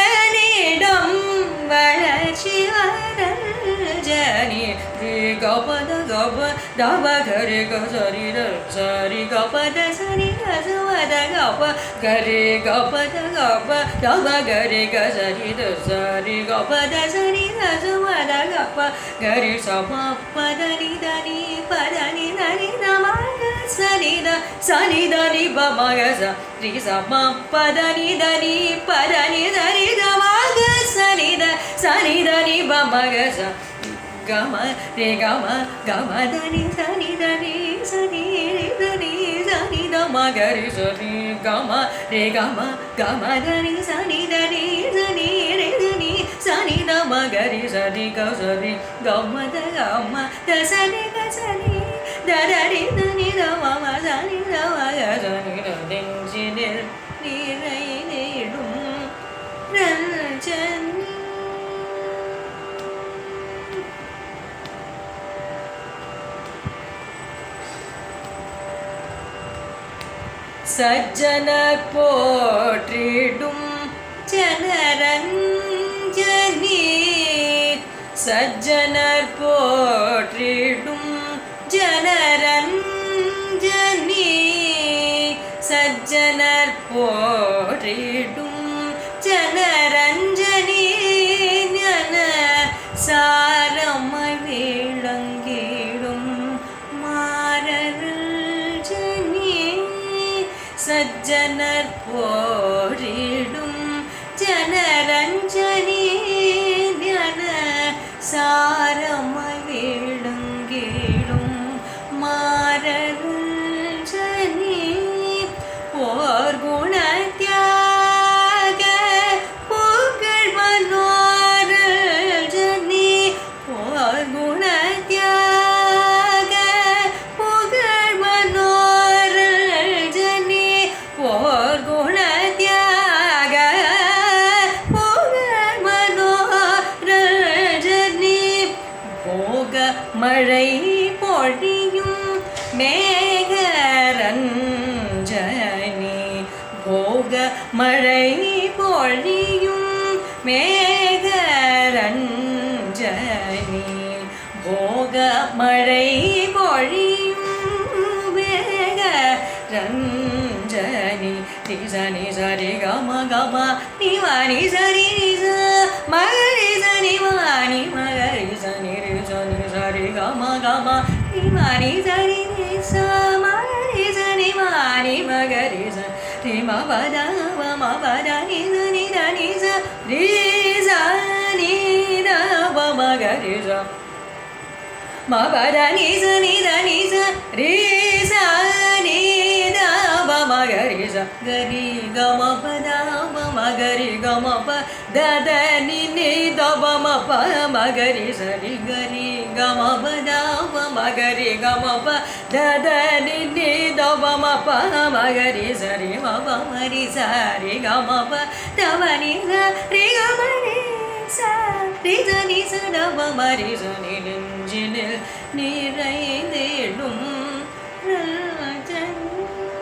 அரணிடம் வளர் சிவரஞ்சனி கப da ga pa da pa ga re ga sa ri da sa ri ga pa da sa ri da sa wa da ga pa ga re ga pa da ga pa da pa ga re ga sa ri da sa ri ga pa da sa ri da sa wa da ga pa ga re sa pa pa da ni da ni pa da ni da ni da ma ga sa ni da sa ni da ni pa ma ga sa ri sa ma pa da ni da ni pa da ni da ni da ma ga sa ni da sa ni da ni pa ma ga sa ga ma re ga ma ga ma da ni sa ni da ni sa ni re da ni sa ni da ma ga re sa ni ga ma re ga ma ga ma da ni sa ni da ni sa ni re da ni sa ni da ma ga re sa ni ga sa ni ga ma da ga ma da sa ni ga sa ni da da ni da ni da ma ma sa ni da ma ga sa ni da ding ji ni ni re ni dum ran chan சஜ்ஜனர் போற்றிடும் ஜனரஞ்சனி சஜ்ஜனர் போற்றிடும் ஜனரஞ்சனி சஜ்ஜனர் போற்றிடும் ஜனரஞ்சனி ஞான சாரமாய் விளங்கிடும் மாரஞ்சனி சஜ்ஜனர் போரிடும் ஜனரஞ்சனி ஞான சாரமாய் விளங்கிடும் மாரஞ்சனி போர் குணத்யாக புகழ் மனோரஞ்சனி போர் குணத்யாக புகழ் மனோரஞ்சனி போர் குணத்யாக புகழ் மனோரஞ்சனி போக மழை பொழியும் மேகரஞ்சனி போக மழை பொழியும் மேகரஞ்சனி போக மழை பொழியும் மேகரஞ்சனி நிசனி சரி கம கம நிவானி சரி நிச மகரி சனி வாணி மகரி சனி ரிசனி சரி கம கம நிவானி சரி நிச மகரி சனி வாணி மகரி சனி ம பத ம பத நி சனி த நி ச ரி ச நி த ப மகரி ச ம பத நி ச நி த நி ச ரி ச நி த ப மகரி ச கரி க ம ப த ப மகரி க ம ப த த நி நி த ப ம ப மகரி ச ரி கரி க ம ப த ப மகரி க ம ப த த நி நி த ப ம ப மகரி ச ரி ம ப ம ரி ச ரி க ம ப த ப நி ச ரி க ம ரி ச ரி த நி ச த ப ம ரி ச நி நெஞ்சினில் நிறைந்திடும் ரஞ்சனி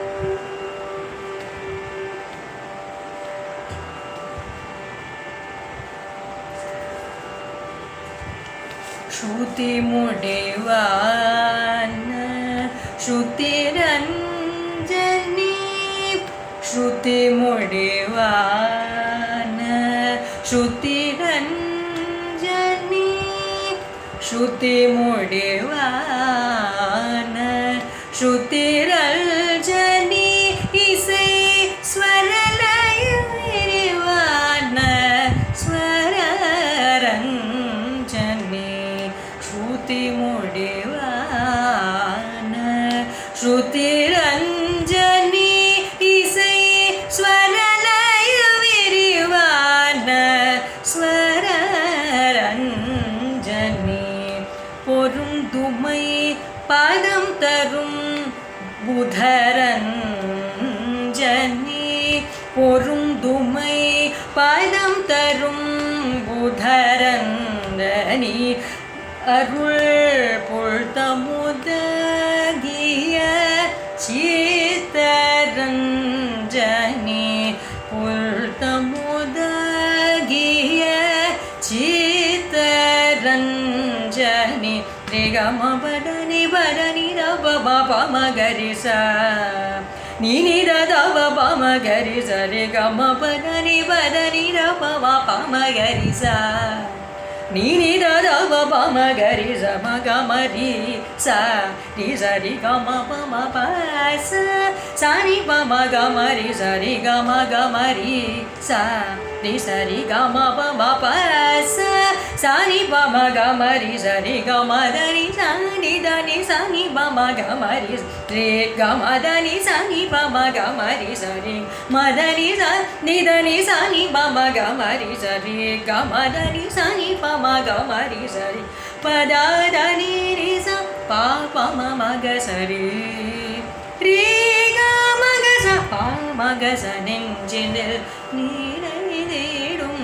ஸ்ருதி முடிவான ஸ்ருதிரஞ்சனி ஸ்ருதி முடிவான ஸ்ருதிரஞ்சனி ஸ்ருதி முடிவான ஸ்ருதிரஞ்சனி இசை ஸ்வரலய விரிவான ஸ்வரரஞ்சனி ஸ்ருதி முடிவான ஸ்ருதிரஞ்சனி இசை ஸ்வரலய விரிவான ஸ்வரரஞ்சனி பொருந்துமை பாதம் தரும் புதரஞ்சனி பொருந்துமை பாதம் தரும் புதரஞ்சனி அருள் பொழ்தமுதகிய சீதரஞ்சனி பொழ்தமுதகிய சீதரஞ்சனி ரிகமப ದ ನಿ ಪ ದ ನಿ ದ ಪ ಮ ಪ ಮ ಗ ರಿ ಸ ni ni da da pa pa ma ga ri sa re ga ma pa da ni pa da ni da pa ma pa ma ga ri sa ni ni da da pa pa ma ga ri sa ma ga ma ri sa ri sa ri ga ma pa ma pa sa sa ni pa ma ga ma ri sa ri ga ma ga ma ri sa ri sa ri ga ma pa ma pa sa sa ni pa ma ga ma ri sa ri ga ma da ni sa ni da ni sa ni pa ma ga ma ri re ga ma da ni sa ni pa ma ga ma ri sa re ma da ni sa ni da ni sa ni pa ma ga ma ri sa re ga ma da ni sa ni pa ma ga ma ri sa re pa da da ni ri sa pa pa ma ma ga sa re re ga ma ga sa pa ma ga sa nengindil ni ni nedum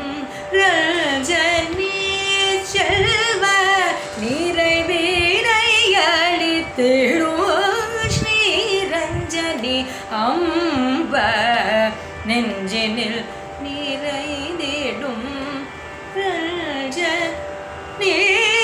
rajani chelva nirai virai alithirum Shri Ranjani amba nengindil nirai nedum rajani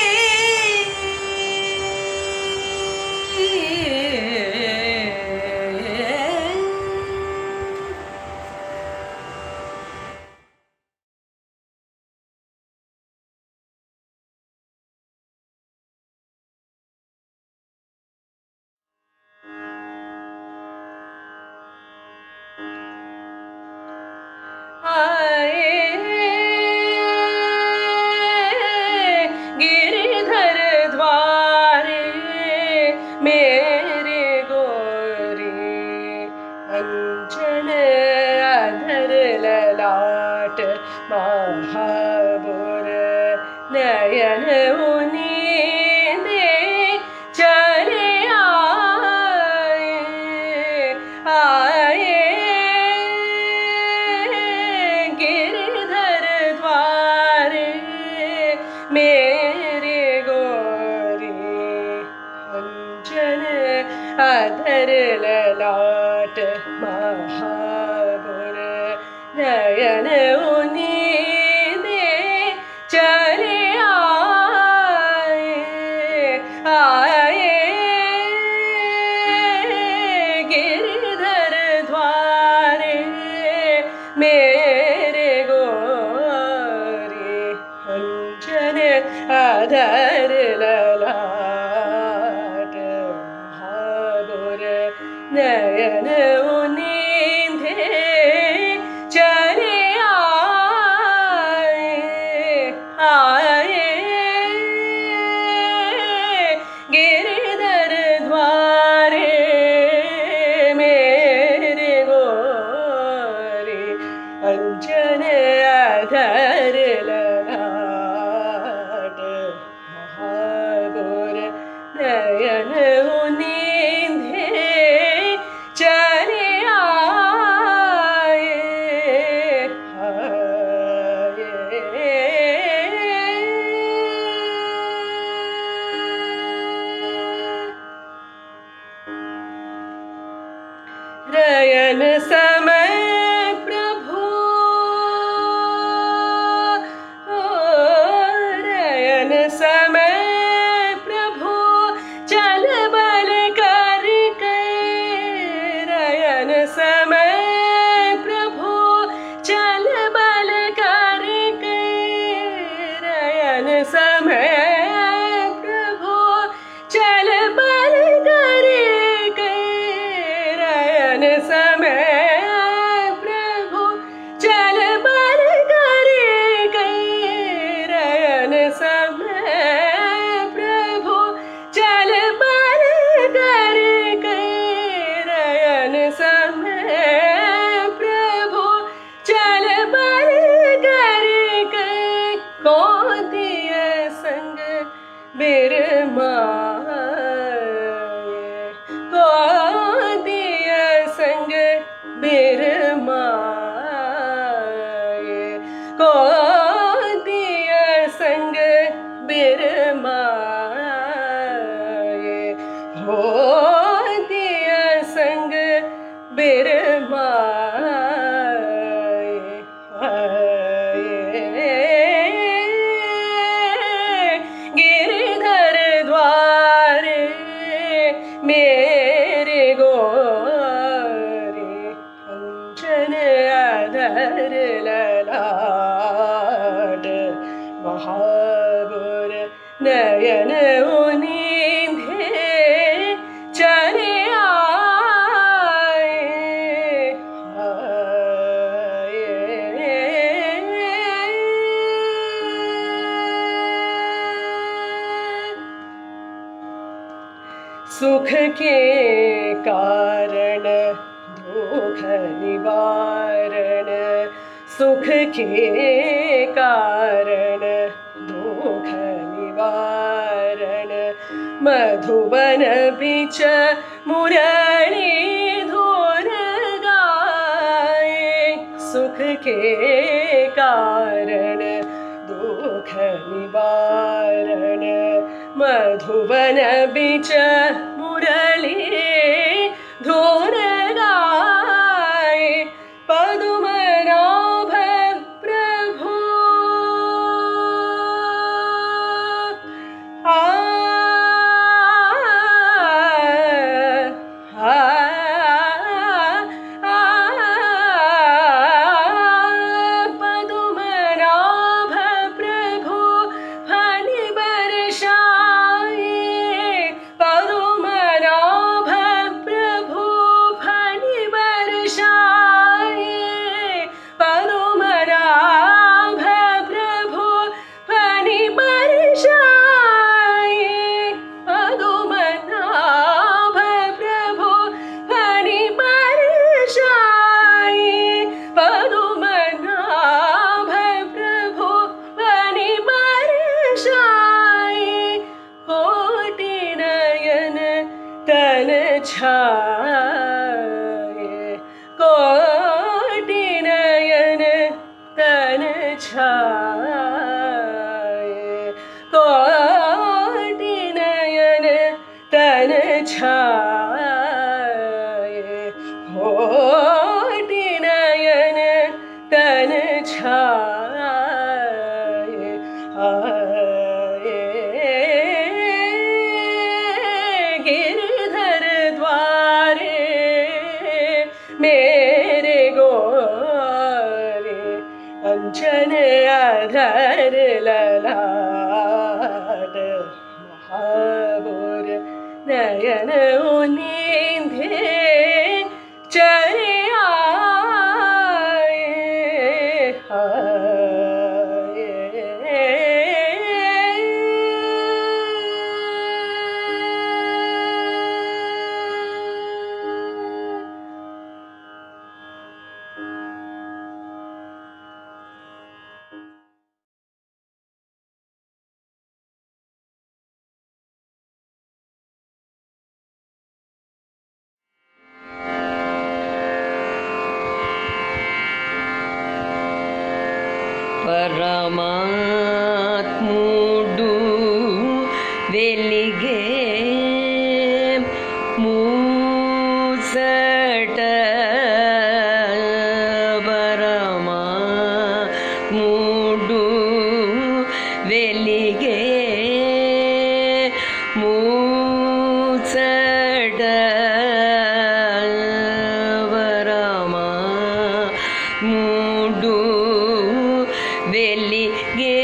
महाबुर नयन मुनि दे चले आए आए गिरधर द्वारे मेरे गोरी कंचन अधर ललाट महाबुर नयन मुनि दे चले आए आए गिरधर द्वारे मेरे गोरी कंचन अधर ललाट महाबुर नयन मुनि दे चले आए आए गिरधर द्वारे मेरे गोरी कंचन अधर ललाट महाबुर नयन मुनि दे चले रयन समय प्रभु रयन समय प्रभु चल बल कर के रयन समय प्रभु चल बल कर के रयन समय प्रभु चल बल कर के रयन समय सुख के कारण दुख निवारण, सुख के कारण दुख निवारण, मधुवन बिच मुरली धुन गाए, सुख के कारण दुख निवारण, मधुवन बिच मुरली धुन गाए, पद्मनाभ प्रभु आ, आ, आ, पद्मनाभ प्रभु फणि बरसाए, पद्मनाभ प्रभु फणि बरसाए, पद्मनाभ प्रभु फणि बरसाए, पद्मनाभ प्रभु फणि बरसाए, पद्मनाभ प्रभु फणि बरसाए, कोटि नयन तन छाए, कोटि नयन तन छाए, कोटि नयन तन छाए, कोटि नयन तन छाए, आए गिरधर द्वारे मेरे गोरे, अंजन अधर ललाट, महाबोर नयन उनींदे चले आए, आए పరమాత్ముడు వెలిగే మూసట, పరమాత్ముడు వెలిగే మూసట, పరమాత్ముడు వెలిగే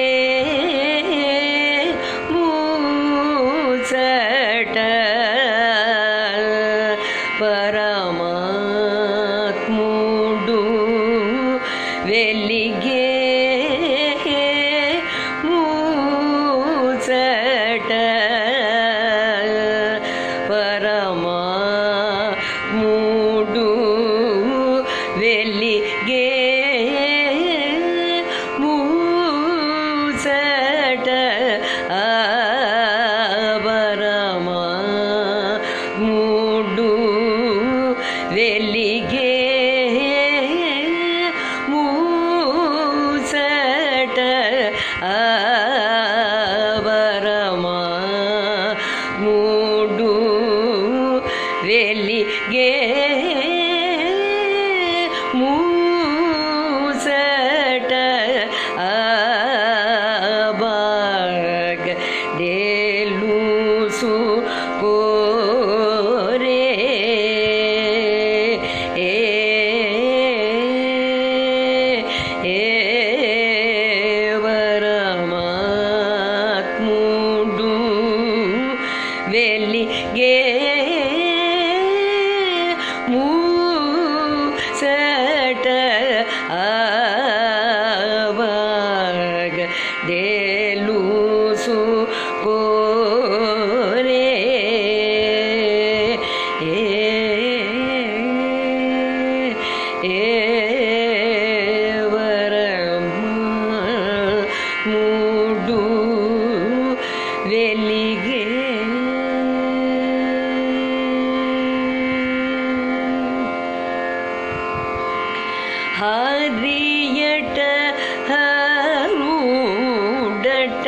మూసట, పరమాత్ముడు వెలిగే మూసట, పరమాత్ముడు వెలిగే మూసట, పరమాత్ముడు వెలిగే మూసట, పరమాత్ముడు వెలిగే మూసట, బాగడేలుసు కోరే, ఏ ఏ పరమాత్ముడు వెలిగే మూసట, బాగడేలుసు కోరే, हरियट हरूडट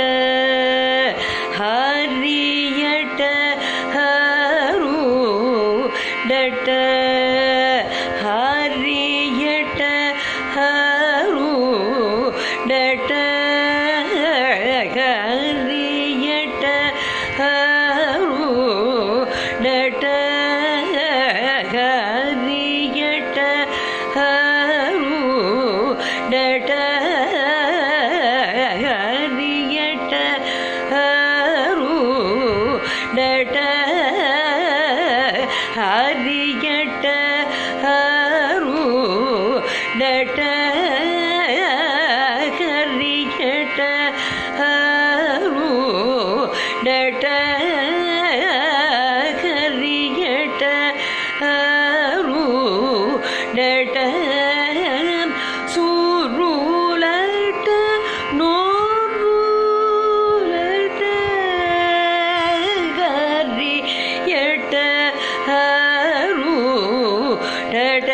हरियट हरूडट हरियट हरूडट हरियट हरूडट हरियट हरूडट हरियट हरूडट हरियट हरूडट हरियट हरूडट हरियट हरूडट सुरुलट नोरुलट हरियट हरूडट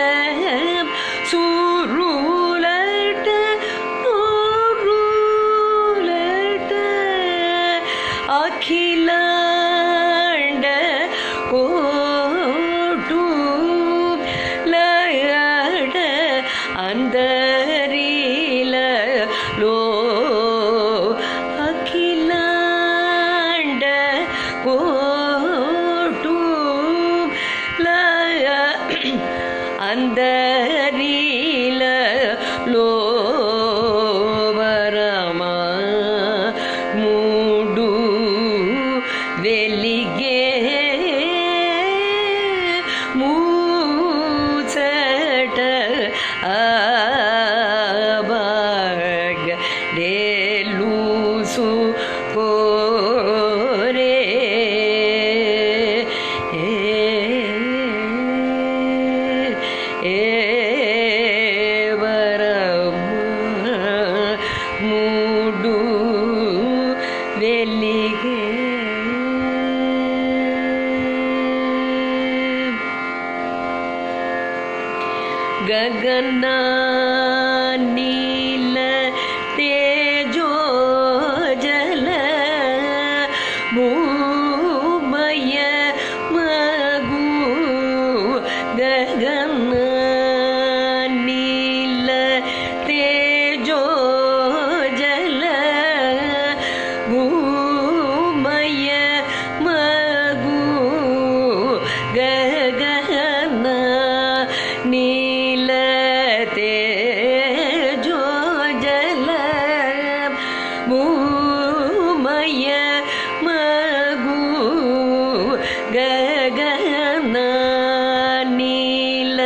सुरुलट नोरुलट अखिलांड कोटू लयड अंदरिल लो अखिलांड कोटू लय अंदरिल लो वरमा मूडू वेलिगे मूचट आबाग डेलूसु कोरे ए वरमा मूडू वेलिगे गगना नील तेजो जल भूमय मगु गगना नील तेजो जल भूमय मगु गगना नील तेजो जल भूमय मगु गगना नील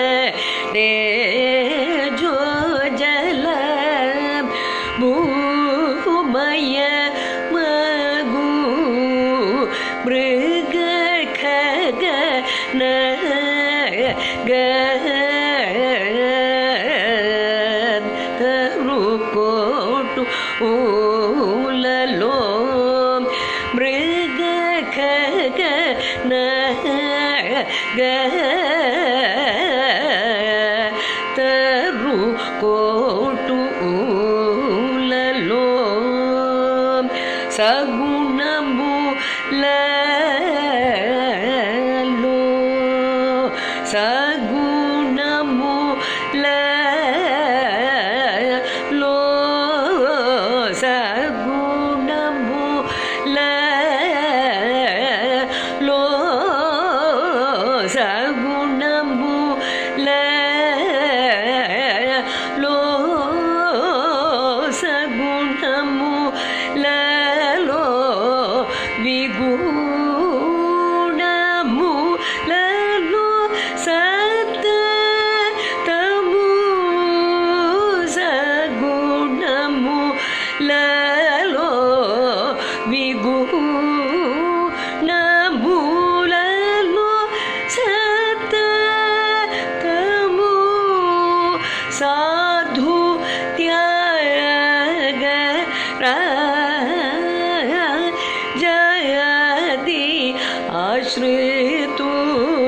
तेजो जल भूमय मगु मृग खग न रूपोटु ऊललो मृग खग न रूपोटु ऊललो सगुणमु लो सगुणमु लो सगुणमु लो सगुणमु लो सगुणमु लो विगुणमु लो सत तमु सगुणमु लो विगुणमु लो सत तमु साधु त्याग जयति आश्रितु